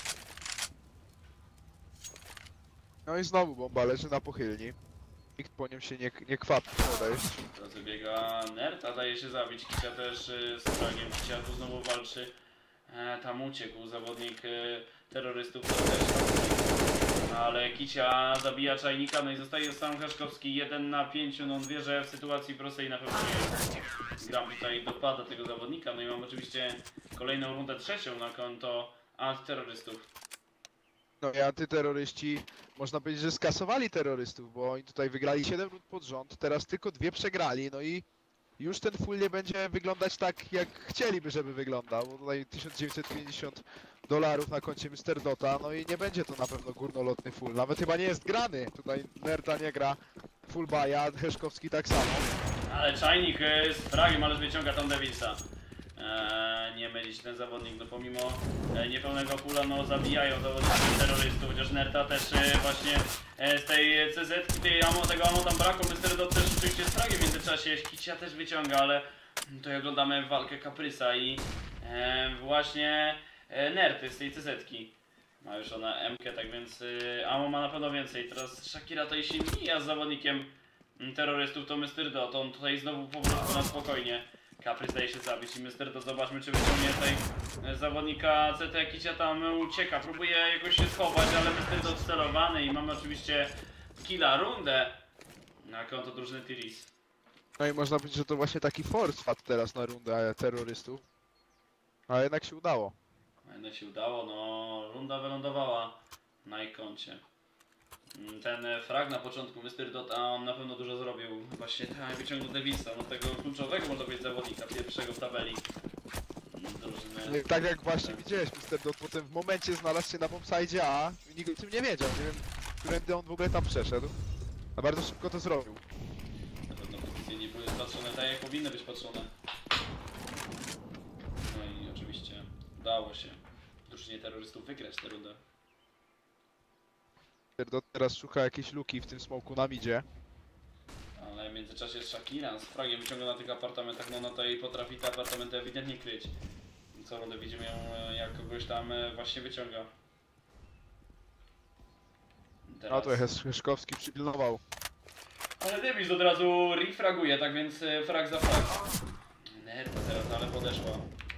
No i znowu bomba leży na pochylni. Nikt po nim się nie kwapi podejść. Teraz wybiega Nerta, daje się zabić. Kicia też z fragiem. Kicia tu znowu walczy. Tam uciekł zawodnik terrorystów. To też. Ale Kicia zabija czajnika, no i zostaje sam Heszkowski 1 na 5. No on wie, że w sytuacji prostej na pewno nie jest. Gram tutaj dopada tego zawodnika. No i mam oczywiście kolejną rundę trzecią na konto antyterrorystów. No i antyterroryści, można powiedzieć, że skasowali terrorystów, bo oni tutaj wygrali 7 rund pod rząd, teraz tylko 2 przegrali, no i już ten full nie będzie wyglądać tak, jak chcieliby, żeby wyglądał, bo tutaj $1950 na koncie Mr. Dota, no i nie będzie to na pewno górnolotny full, nawet chyba nie jest grany, tutaj Nerta nie gra full buya, Heszkowski tak samo. Ale czajnik z fragiem, ależ wyciąga tam Davisa. Nie mylić ten zawodnik, no pomimo niepełnego pula, no zabijają zawodników terrorystów, chociaż Nerta też właśnie z tej CZ, tego ammo tam brakło, Mr. Dot też oczywiście z fragiem w międzyczasie, Kicia też wyciąga, ale tutaj oglądamy walkę Caprysa i właśnie Nerty z tej CZ-ki. Ma już ona M-kę, tak więc ammo ma na pewno więcej. Teraz Shakira to jeśli mija z zawodnikiem terrorystów, to Mr. Dot. On tutaj znowu po prostu na spokojnie. Capri zdaje się zabić i Mr. Dot, zobaczmy czy wyciągnie tutaj zawodnika CT. Kicia tam ucieka, próbuje jakoś się schować, ale Mr. Dot celowany i mamy oczywiście killa, rundę na konto drużyny Tiris. No i można powiedzieć, że to właśnie taki force wpadł teraz na rundę terrorystów. A jednak się udało. Jednak się udało, no runda wylądowała na ich koncie. Ten frag na początku Mr. Dota, on na pewno dużo zrobił. Właśnie tak, wyciągnął Davisa, no tego kluczowego można powiedzieć zawodnika, pierwszego w tabeli drużyny. Tak jak właśnie widziałeś, Mr. Dot potem w momencie znalazł się na bombside A, nikt o tym nie wiedział, nie wiem, którędy on w ogóle tam przeszedł. A bardzo szybko to zrobił. Na pewno pozycje nie były patrzone tak jak powinny być patrzone. No i oczywiście udało się drużynie terrorystów wygrać tę rundę. Mr. Dot teraz szuka jakiejś luki w tym smoku na midzie. Ale w międzyczasie Shakira z fragiem wyciąga na tych apartamentach, no to i potrafi te apartamenty ewidentnie kryć. Co rundę widzimy ją jak kogoś tam właśnie wyciąga. No to Heszkowski przypilnował. Ale Davis od razu refraguje, tak więc frag za frag. Nerwa teraz, ale podeszła.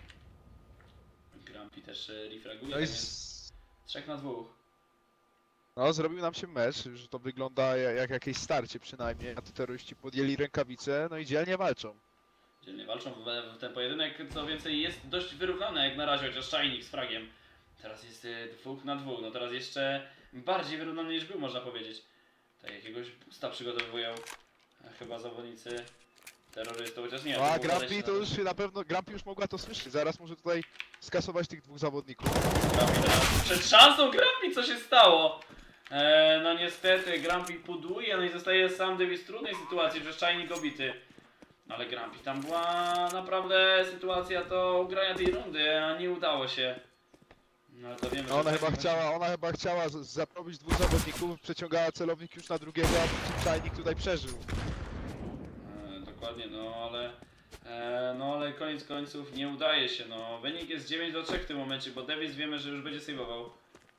Grumpy też refraguje, No tak i więc 3 na 2. no, zrobił nam się mecz, że to wygląda jak jakieś starcie przynajmniej. A terroryści podjęli rękawice, no i dzielnie walczą. Dzielnie walczą w ten pojedynek, co więcej jest dość wyrównany jak na razie, chociaż Shining z fragiem. Teraz jest 2 na 2, no teraz jeszcze bardziej wyrównany niż był, można powiedzieć. Tak jakiegoś boosta przygotowują chyba zawodnicy terrorystów, chociaż nie. No, a to było Grumpy to już na pewno, Grumpy już mogła to słyszeć, zaraz może tutaj skasować tych dwóch zawodników. Grumpy teraz przed szansą Grumpy, co się stało? No niestety Grumpy pudłuje, no i zostaje sam Davis w trudnej sytuacji, że Shining obity. Ale Grumpy, tam była naprawdę sytuacja do ugrania tej rundy, a nie udało się. No ale to wiemy, No, że ona tak chyba chciała zaprobić dwóch zawodników, przeciągała celownik już na drugiego, a Shining tutaj przeżył. Dokładnie, no ale koniec końców nie udaje się, no. Wynik jest 9-3 w tym momencie, bo Davis wiemy, że już będzie save'ował.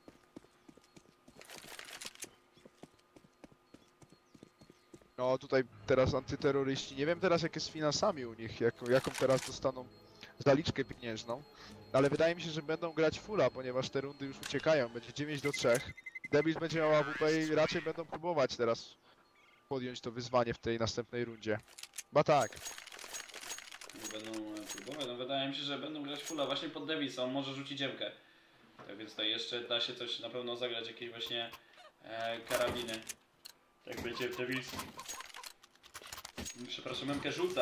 No tutaj teraz antyterroryści, nie wiem teraz jak jest z finansami u nich, jaką teraz dostaną zaliczkę pieniężną. Ale wydaje mi się, że będą grać fulla, ponieważ te rundy już uciekają, będzie 9-3. Davis będzie miał AWP i raczej będą próbować teraz podjąć to wyzwanie w tej następnej rundzie. Chyba tak. Będą próbować, no wydaje mi się, że będą grać fulla właśnie pod Davisa, on może rzucić ziemkę. Tak więc tutaj jeszcze da się coś na pewno zagrać, jakieś właśnie karabiny. Tak będzie Davis. Przepraszam, Memkę rzuca.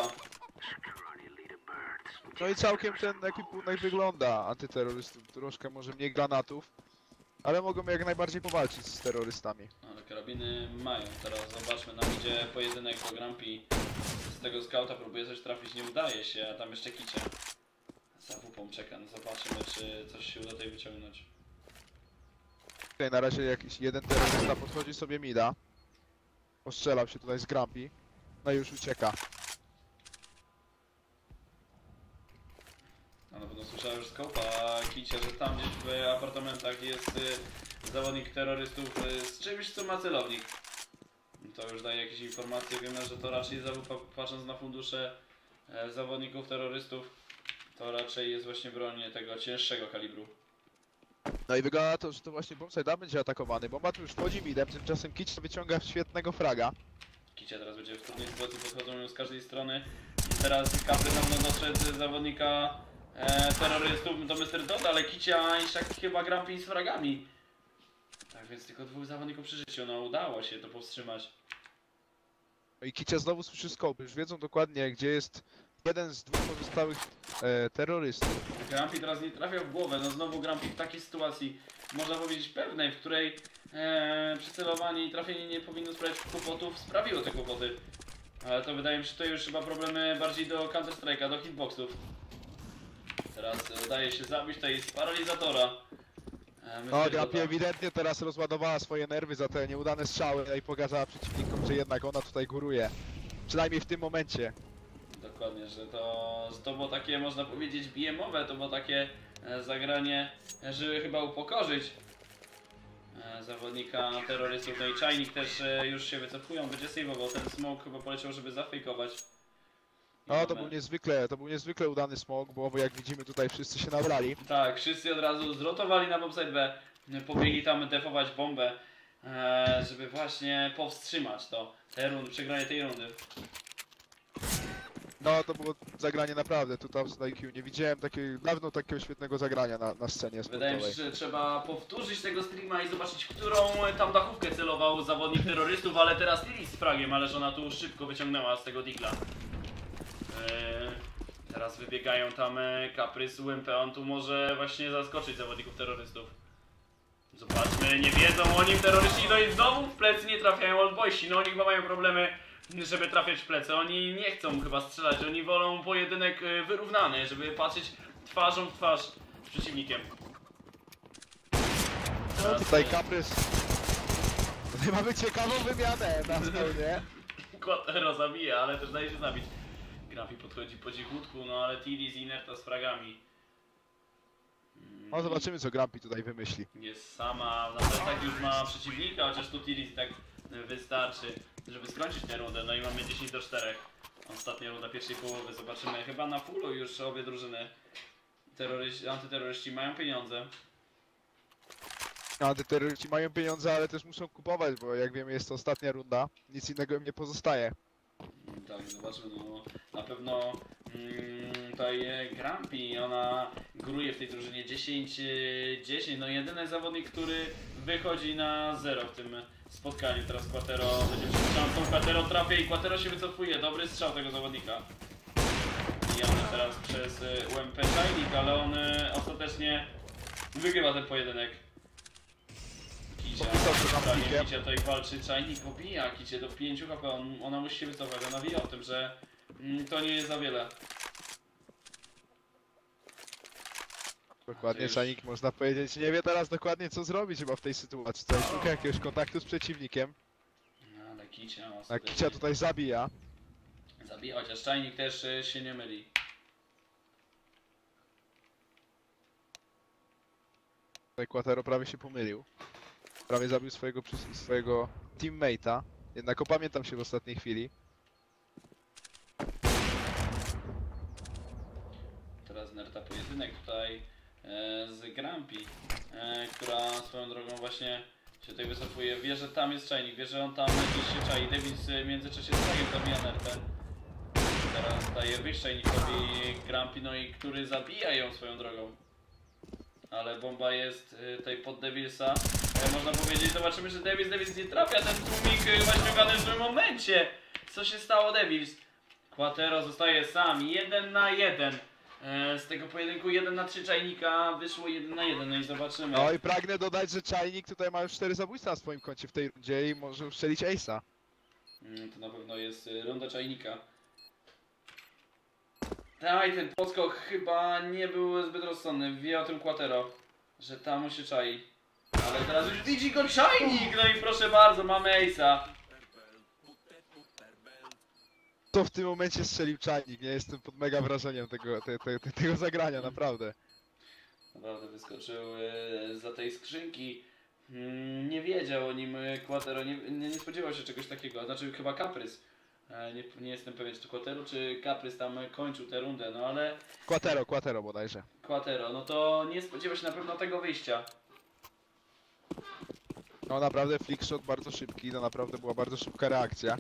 No i całkiem ten ekwipunek wygląda antyterrorystów. Troszkę może mniej granatów, ale mogą jak najbardziej powalczyć z terrorystami. Ale karabiny mają. Teraz zobaczmy, nam idzie pojedynek do Grumpy. Z tego skauta próbuje coś trafić, nie udaje się, a tam jeszcze Kicie. Za wupą czeka, no zobaczymy czy coś się uda tutaj wyciągnąć. Tutaj na razie jakiś jeden terrorysta podchodzi sobie mida. Ostrzelał się tutaj z Grumpy. No i już ucieka. A na pewno słyszałem już skopa Kicie, że tam gdzieś w apartamentach jest zawodnik terrorystów z czymś co ma celownik. To już daje jakieś informacje, wiemy, że to raczej patrząc na fundusze zawodników terrorystów, to raczej jest właśnie broń tego cięższego kalibru. No i wygląda na to, że to właśnie bombside będzie atakowany. Bomba tu już wchodzi midem, tymczasem Kicie wyciąga świetnego fraga. Kicie teraz będzie w trudnej sytuacji, podchodzą ją z każdej strony. I teraz Capri na pewno dostrzec zawodnika terrorystów do Mr. Dota, ale Kicia i Shaq chyba Grumpy z fragami. Tak więc tylko 2 zawodników przy życiu, no udało się to powstrzymać. No i Kicie znowu słyszy scope, już wiedzą dokładnie gdzie jest jeden z dwóch pozostałych terrorystów. Grumpy teraz nie trafia w głowę, no znowu Grumpy w takiej sytuacji, można powiedzieć pewnej, w której przycelowanie i trafienie nie powinno sprawiać kłopotów, sprawiło te kłopoty. Ale to wydaje mi się, że to już chyba problemy bardziej do Counter Strike'a, do hitboxów. Teraz udaje się zabić tutaj z paralizatora. No, Grumpy ewidentnie teraz rozładowała swoje nerwy za te nieudane strzały i pokazała przeciwnikom, że jednak ona tutaj góruje. Przynajmniej w tym momencie. Dokładnie, że to było takie, można powiedzieć, BM-owe, to było takie zagranie, żeby chyba upokorzyć zawodnika terrorystów. No i czajnik też już się wycofują, będzie save'ował. Ten smoke chyba poleciał, żeby zafejkować. I No to mamy- był niezwykle udany smok, bo jak widzimy tutaj wszyscy się nabrali. Tak, wszyscy od razu zrotowali na bombsite B, pobiegli tam defować bombę, żeby właśnie powstrzymać to, przegranie tej rundy. No to było zagranie naprawdę, tu tam z IQ. Nie widziałem dawno takiego świetnego zagrania na scenie Wydaje mi się, sportowej. że trzeba powtórzyć tego streama i zobaczyć, którą tam dachówkę celował zawodnik terrorystów, ale teraz Lili z fragiem, ależ ona tu szybko wyciągnęła z tego digla. Teraz wybiegają tam Caprys, UMP, on tu może właśnie zaskoczyć zawodników terrorystów. Zobaczmy, nie wiedzą o nim terroryści, no i znowu w plecy nie trafiają oldboysi, no oni chyba mają problemy, żeby trafiać w plecy, oni nie chcą chyba strzelać, oni wolą pojedynek wyrównany, żeby patrzeć twarzą w twarz z przeciwnikiem. No Teraz, tutaj Caprys. Tutaj mamy ciekawą wymianę na nie? Quatero zabija, ale też daje się zabić. Grafi podchodzi po cichutku, no ale Tilly z Inerta z fragami. No zobaczymy co Grumpy tutaj wymyśli. Jest sama, na plecach już ma przeciwnika, chociaż tu Tilly tak wystarczy, żeby skończyć tę rundę. No i mamy 10-4. Ostatnia runda pierwszej połowy, zobaczymy. Chyba na fullu już obie drużyny. Antyterroryści mają pieniądze. Antyterroryści mają pieniądze, ale też muszą kupować, bo jak wiemy jest to ostatnia runda. Nic innego im nie pozostaje. Tak, zobaczymy, no na pewno tutaj Grumpy, ona góruje w tej drużynie 10-10, no jedyny zawodnik, który wychodzi na 0 w tym spotkaniu. Teraz Quatero będzie przed szansą, Quatero trafia i Quatero się wycofuje, dobry strzał tego zawodnika. Mijany teraz przez UMP Czajnik, ale on ostatecznie wygrywa ten pojedynek. Podpisał się tam Kicia, pikiem. Kicia tutaj walczy, czajnik obija Kicie do 5 HP, ona musi się wycofać, ona wie o tym, że to nie jest za wiele. Dokładnie, już- Szanik można powiedzieć nie wie teraz dokładnie co zrobić chyba w tej sytuacji. Tutaj szuka jakiegoś kontaktu z przeciwnikiem. No, ale Kicia A ostatecznie Kicia tutaj zabija. zabija, chociaż czajnik też się nie myli. Tutaj Quatero prawie się pomylił. Prawie zabił swojego teammate'a. Jednak opamiętam się w ostatniej chwili. Teraz Nerta pojedynek tutaj z Grumpy, która swoją drogą właśnie się tutaj wycofuje. Wie, że tam jest czajnik, wie, że on tam gdzieś się czai. Davis w międzyczasie z Fragiem zabija Nertę. Teraz daje wyjść czajnikowi Grumpy, no i który zabija ją swoją drogą. Ale bomba jest tutaj pod Devilsa. Można powiedzieć, zobaczymy, że Devils nie trafia ten tłumik chyba ściągany w złym momencie. Co się stało, Devils? Quatero zostaje sam, 1 na 1. Z tego pojedynku 1 na 3 czajnika wyszło 1 na 1, no i zobaczymy. No i pragnę dodać, że Czajnik tutaj ma już 4 zabójstwa na swoim koncie w tej rundzie i może ustrzelić Ace'a. To na pewno jest runda czajnika. Tak, ten podskok chyba nie był zbyt rozsądny. Wie o tym Quatero, że tam mu się czai. Ale teraz już widzi go czajnik! No i proszę bardzo, mamy Ace'a. To w tym momencie strzelił Czajnik, nie jestem pod mega wrażeniem tego zagrania, naprawdę. Naprawdę wyskoczył za tej skrzynki. Nie wiedział o nim Quatero, nie spodziewał się czegoś takiego. Znaczy chyba Caprys. Nie jestem pewien, czy to Quatero, czy Caprys tam kończył tę rundę, no ale Quatero bodajże. Quatero, no to nie spodziewał się na pewno tego wyjścia. No naprawdę flickshot bardzo szybki, to naprawdę była bardzo szybka reakcja.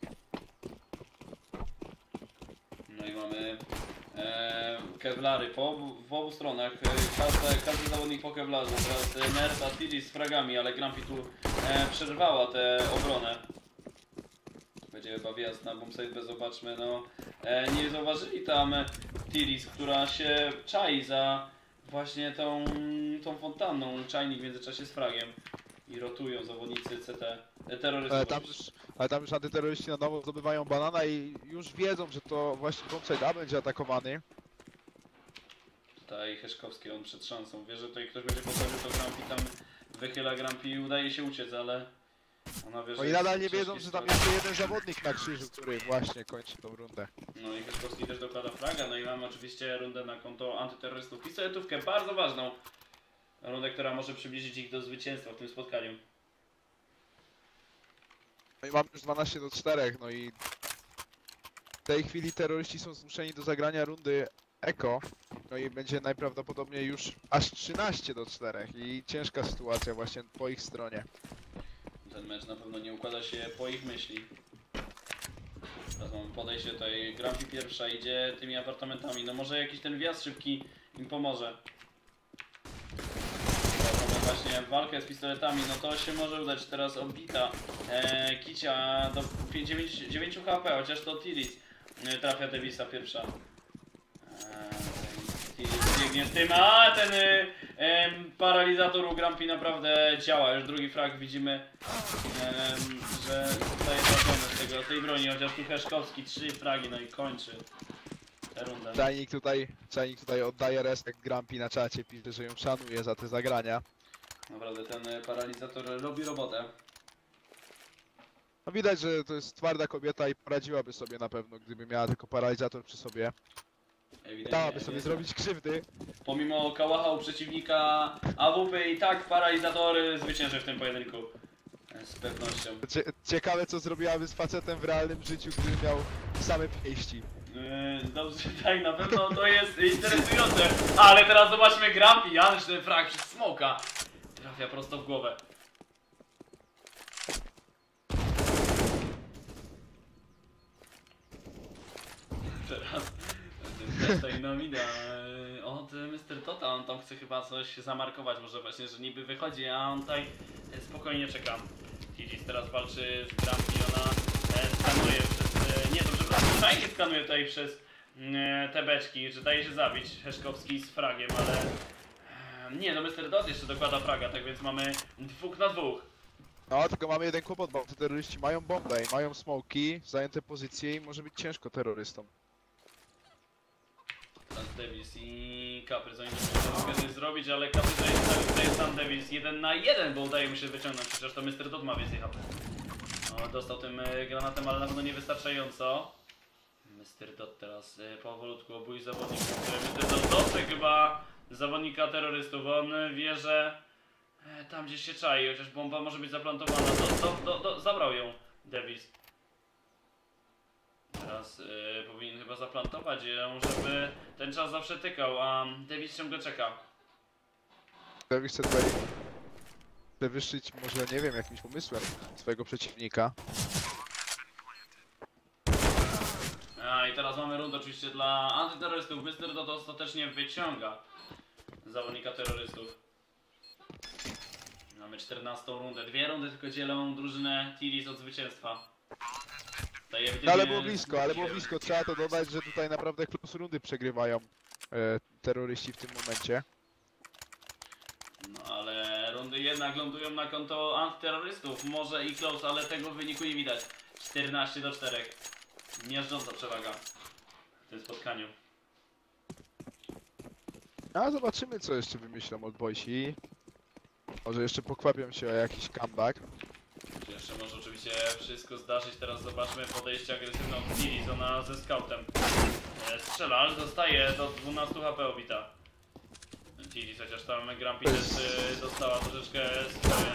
No i mamy kevlary w obu stronach. Każdy zawodnik po kevlarze. Teraz Nerta, Tilly z fragami, ale Grumpy tu przerwała tę obronę. Będzie chyba wjazd na bombsite B, zobaczmy. No, nie zauważyli tam Tilly, która się czai za właśnie tą fontanną. Czajnik w międzyczasie z fragiem. I rotują zawodnicy CT. Terrorystów. Ale tam już antyterroryści na nowo zdobywają banana i już wiedzą, że to właśnie bombsite A będzie atakowany. Tutaj Heszkowski, on przed szansą. Wie, że tutaj ktoś będzie podchodził, to Grumpy tam wychyla Grumpy i udaje się uciec, ale ona wie, że No i nadal nie wiedzą, że tam jeszcze jeden zawodnik na krzyżu, który właśnie kończy tą rundę. No i Heszkowski też dokłada fraga, no i mamy oczywiście rundę na konto antyterrorystów. Pistoletówkę bardzo ważną. rundę, która może przybliżyć ich do zwycięstwa w tym spotkaniu. No i mamy już 12-4, no i w tej chwili terroryści są zmuszeni do zagrania rundy Eko. No i będzie najprawdopodobniej już aż 13-4 i ciężka sytuacja właśnie po ich stronie. Ten mecz na pewno nie układa się po ich myśli. Teraz mamy podejście tutaj, Grumpy pierwsza idzie tymi apartamentami, no może jakiś ten wjazd szybki im pomoże. Teraz mamy właśnie walkę z pistoletami, no to się może udać. Teraz obita Kicia do 9 HP, chociaż to Tiris trafia Davisa pierwsza. Tiris biegnie z tym, a ten paralizator u Grumpy naprawdę działa. Już drugi frag widzimy, że zostaje trafiony z tej broni, chociaż tu Heszkowski 3 fragi, no i kończy tę rundę. Czajnik tutaj oddaje respekt Grumpy na czacie, pisze, że ją szanuje za te zagrania. Naprawdę ten paralizator robi robotę. No widać, że to jest twarda kobieta i poradziłaby sobie na pewno, gdyby miała tylko paralizator przy sobie. Dałaby sobie zrobić krzywdy. Pomimo kałacha u przeciwnika AWP i tak paralizator zwycięży w tym pojedynku. Z pewnością. Ciekawe co zrobiłaby z facetem w realnym życiu, gdyby miał same pięści. Dobrze, tak, na pewno to jest interesujące. Ale teraz zobaczmy Grumpy, ależ ten frag przez smoka trafia prosto w głowę. Teraz tutaj no widać od Mr. Tota, on tam chce chyba coś zamarkować, może właśnie, że niby wychodzi, a on tutaj spokojnie czeka. Tidis teraz walczy z Grumpy, ona skanuje przez... nie, to przepraszam, fajnie skanuje tutaj przez te beczki, że daje się zabić Heszkowski z fragiem, ale... nie, no Mr. Dot jeszcze dokłada fraga, tak więc mamy 2 na 2. No, tylko mamy jeden kłopot, bo te terroryści mają bombę i mają smoki, zajęte pozycje i może być ciężko terrorystom. Sam Davis i Caprys, oni muszą coś zrobić, ale Caprys tutaj sam Davis 1 na 1, bo udaje mu się wyciągnąć, chociaż to Mr. Dot ma więcej HP. No, dostał tym granatem, ale na pewno niewystarczająco. Mr. Dot teraz powolutku obój zawodników, który Mr. Dot dostrzegł chyba zawodnika terrorystów, on wie, że tam gdzieś się czai, chociaż bomba może być zaplantowana, zabrał ją Davis. Teraz powinien chyba zaplantować ją, żeby ten czas zawsze tykał, a Davis ciągle czeka. Davis chce tutaj przewyższyć może, nie wiem, jakimś pomysłem swojego przeciwnika. A i teraz mamy rundę oczywiście dla antyterrorystów. Mr. Dot ostatecznie wyciąga zawodnika terrorystów. Mamy 14 rundę. 2 rundy tylko dzielą drużynę Tiris od zwycięstwa. No, ale było blisko, trzeba to dodać, że tutaj naprawdę close rundy przegrywają terroryści w tym momencie. No ale rundy jednak lądują na konto antyterrorystów. Może i close, ale tego w wyniku nie widać. 14-4. Miażdżąca przewaga w tym spotkaniu. A zobaczymy co jeszcze wymyślą od boysi. Może jeszcze pokwapią się o jakiś comeback. Jeszcze może oczywiście wszystko zdarzyć. Teraz zobaczmy podejście agresywne od Tiris, ona ze scoutem strzela, ale zostaje do 12 HP obita. Tiris, chociaż tam Grumpy też dostała troszeczkę swoje.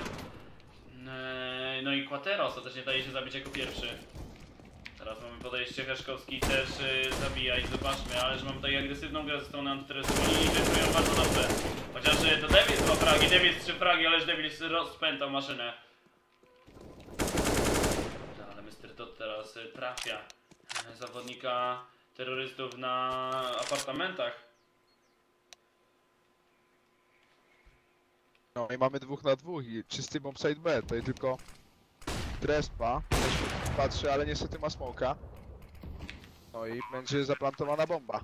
No i Quatero ostatecznie daje się zabić jako pierwszy. Teraz mamy podejście, Heszkowski też zabija i zobaczmy, ale że mamy tutaj agresywną grę ze strony antyterrorystów i wytrują bardzo dobrze. Chociaż to Davis 2 fragi, Davis 3 fragi, ależ Davis rozpętał maszynę. Ale Mr. Dot teraz trafia zawodnika terrorystów na apartamentach. No i mamy 2 na 2 i czysty bombsite B, tutaj tylko Trespa, też patrzy, ale niestety ma smoka. No i będzie zaplantowana bomba.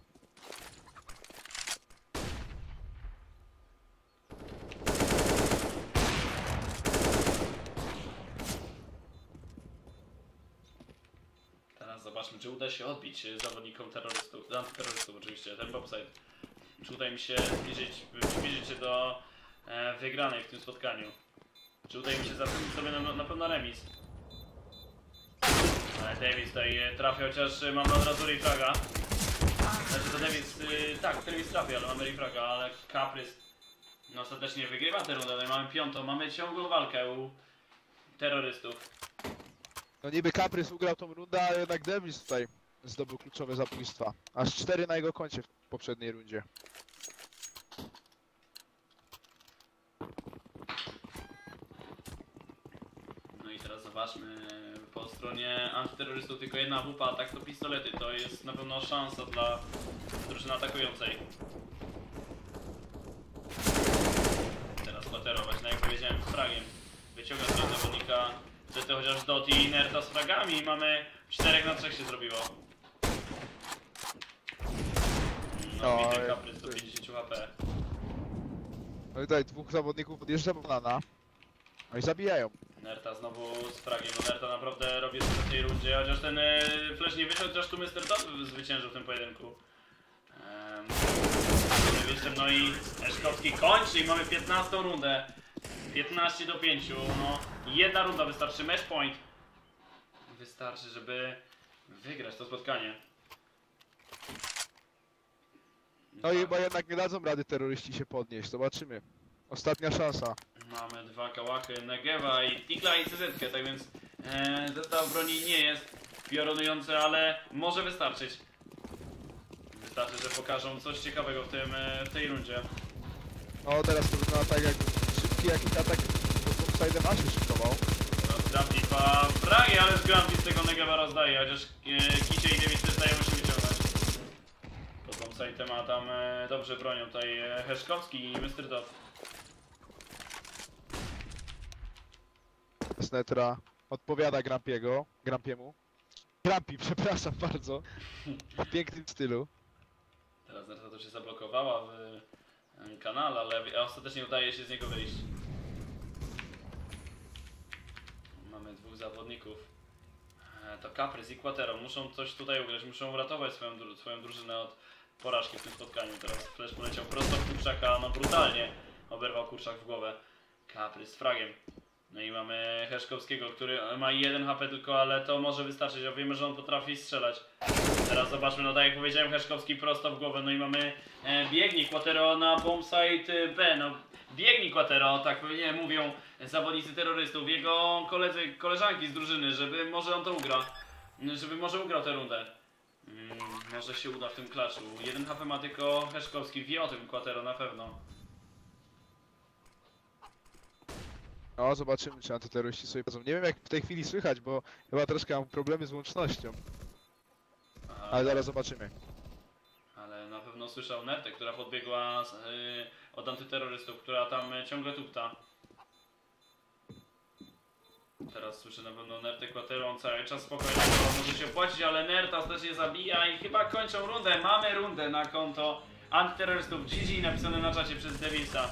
Teraz zobaczmy, czy uda się odbić zawodnikom terrorystów, antyterrorystów oczywiście, ten bombsite. Czy uda im się zbliżyć się do wygranej w tym spotkaniu. Czy uda im się zapewnić sobie na pewno remis. Ale Davis tutaj trafia, chociaż mamy od razu refraga. Znaczy to Davis, tak, Davis trafia, ale mamy refraga, ale Caprys No ostatecznie wygrywa tę rundę, no i mamy piątą, mamy ciągłą walkę u terrorystów. No niby Caprys ugrał tą rundę, ale jednak Devils tutaj zdobył kluczowe zabójstwa. Aż 4 na jego koncie w poprzedniej rundzie. No i teraz zobaczmy, po stronie antyterrorystów tylko jedna wupa, atak to pistolety, to jest na pewno szansa dla drużyny atakującej. Teraz kwaterować, no jak powiedziałem, z fragiem. Wyciąga tego zawodnika, że to chociaż Doti i Nerta z fragami i mamy 4 na 3 się zrobiło. No i ten Caprys do 50 HP. No i tutaj dwóch zawodników podjeżdża banana. No i zabijają. Nerta znowu z fragiem, no Nerta naprawdę robi sobie w tej rundzie, chociaż ten flash nie wyszedł, chociaż tu Mr. Top zwyciężył w tym pojedynku. No i Eszkowski kończy i mamy 15 rundę. 15 do 5, no jedna runda wystarczy, match point. Wystarczy, żeby wygrać to spotkanie. No i chyba jednak nie dadzą rady terroryści się podnieść, zobaczymy. Ostatnia szansa. Mamy dwa kałachy, Negewa i Tigla i CZ, tak więc zestaw broni nie jest piorunujący, ale może wystarczyć. Wystarczy, że pokażą coś ciekawego w tej rundzie. No teraz to wygląda tak, jak szybki jakiś atak pod topside'em A się szykował. Grumpy pa fragi, ale Grumpy z tego Negewa rozdaje, chociaż Kicie i Davis też dają się wyciągnąć. Pod topside'em a tam dobrze bronią tutaj Heszkowski i Mr. Dot. Snetra odpowiada Grampiemu. Grumpy, przepraszam bardzo. W pięknym stylu. Teraz Nerta to się zablokowała w kanale, ale ostatecznie udaje się z niego wyjść. Mamy dwóch zawodników. To Caprys i Quatero muszą coś tutaj ugrać, muszą uratować swoją drużynę od porażki w tym spotkaniu. Teraz flash poleciał prosto w Kurczaka, no brutalnie oberwał Kurczak w głowę. Caprys z fragiem. No i mamy Heszkowskiego, który ma 1 HP tylko, ale to może wystarczyć, a wiemy, że on potrafi strzelać. Teraz zobaczmy, no tak jak powiedziałem, Heszkowski prosto w głowę, no i mamy biegnie Quatero na bombsite B, no biegnie Quatero, tak pewnie mówią zawodnicy terrorystów, jego koleżanki z drużyny, żeby może on to ugra, żeby może ugrał tę rundę. Może się uda w tym klaczu. 1 HP ma tylko Heszkowski, wie o tym Quatero na pewno. No zobaczymy, czy antyterroryści sobie powiedzą. Nie wiem jak w tej chwili słychać, bo chyba troszkę mam problemy z łącznością. Ale zaraz zobaczymy. Ale na pewno słyszał Nertę, która podbiegła od antyterrorystów, która tam ciągle tupta. Teraz słyszę na pewno Nertę Quatero, on cały czas spokojnie może się opłacić, ale Nerta ostatecznie zabija i chyba kończą rundę. Mamy rundę na konto antyterrorystów. GG napisane na czacie przez Devilsa.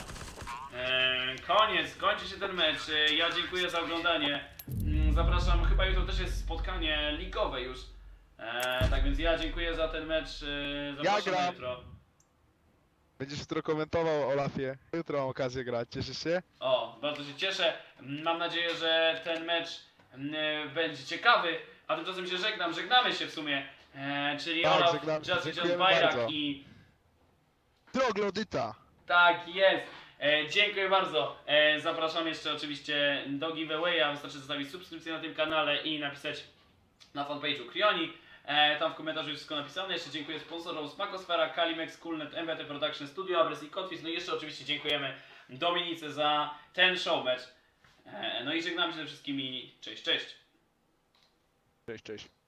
Kończy się ten mecz. Ja dziękuję za oglądanie. Zapraszam, chyba jutro też jest spotkanie ligowe już. Tak więc ja dziękuję za ten mecz. Zapraszam gram. jutro. Będziesz jutro komentował, Olafie. Jutro mam okazję grać, cieszysz się? O, bardzo się cieszę. Mam nadzieję, że ten mecz będzie ciekawy. A tymczasem się żegnam. Żegnamy się w sumie. Czyli Tak, Olaf, żegnamy się. Just Dziękujemy Bajrak bardzo. i... Troglodyta! Tak jest. Dziękuję bardzo. Zapraszam jeszcze oczywiście do giveawaya. Wystarczy zostawić subskrypcję na tym kanale i napisać na fanpage'u Krioni. Tam w komentarzu jest wszystko napisane. Jeszcze dziękuję sponsorom Smakosfera, Kalimex, Coolnet, MBT Production Studio, Abres i Kotwis. No i jeszcze oczywiście dziękujemy Dominice za ten showmatch. No i żegnamy się ze wszystkimi. Cześć, cześć. Cześć, cześć.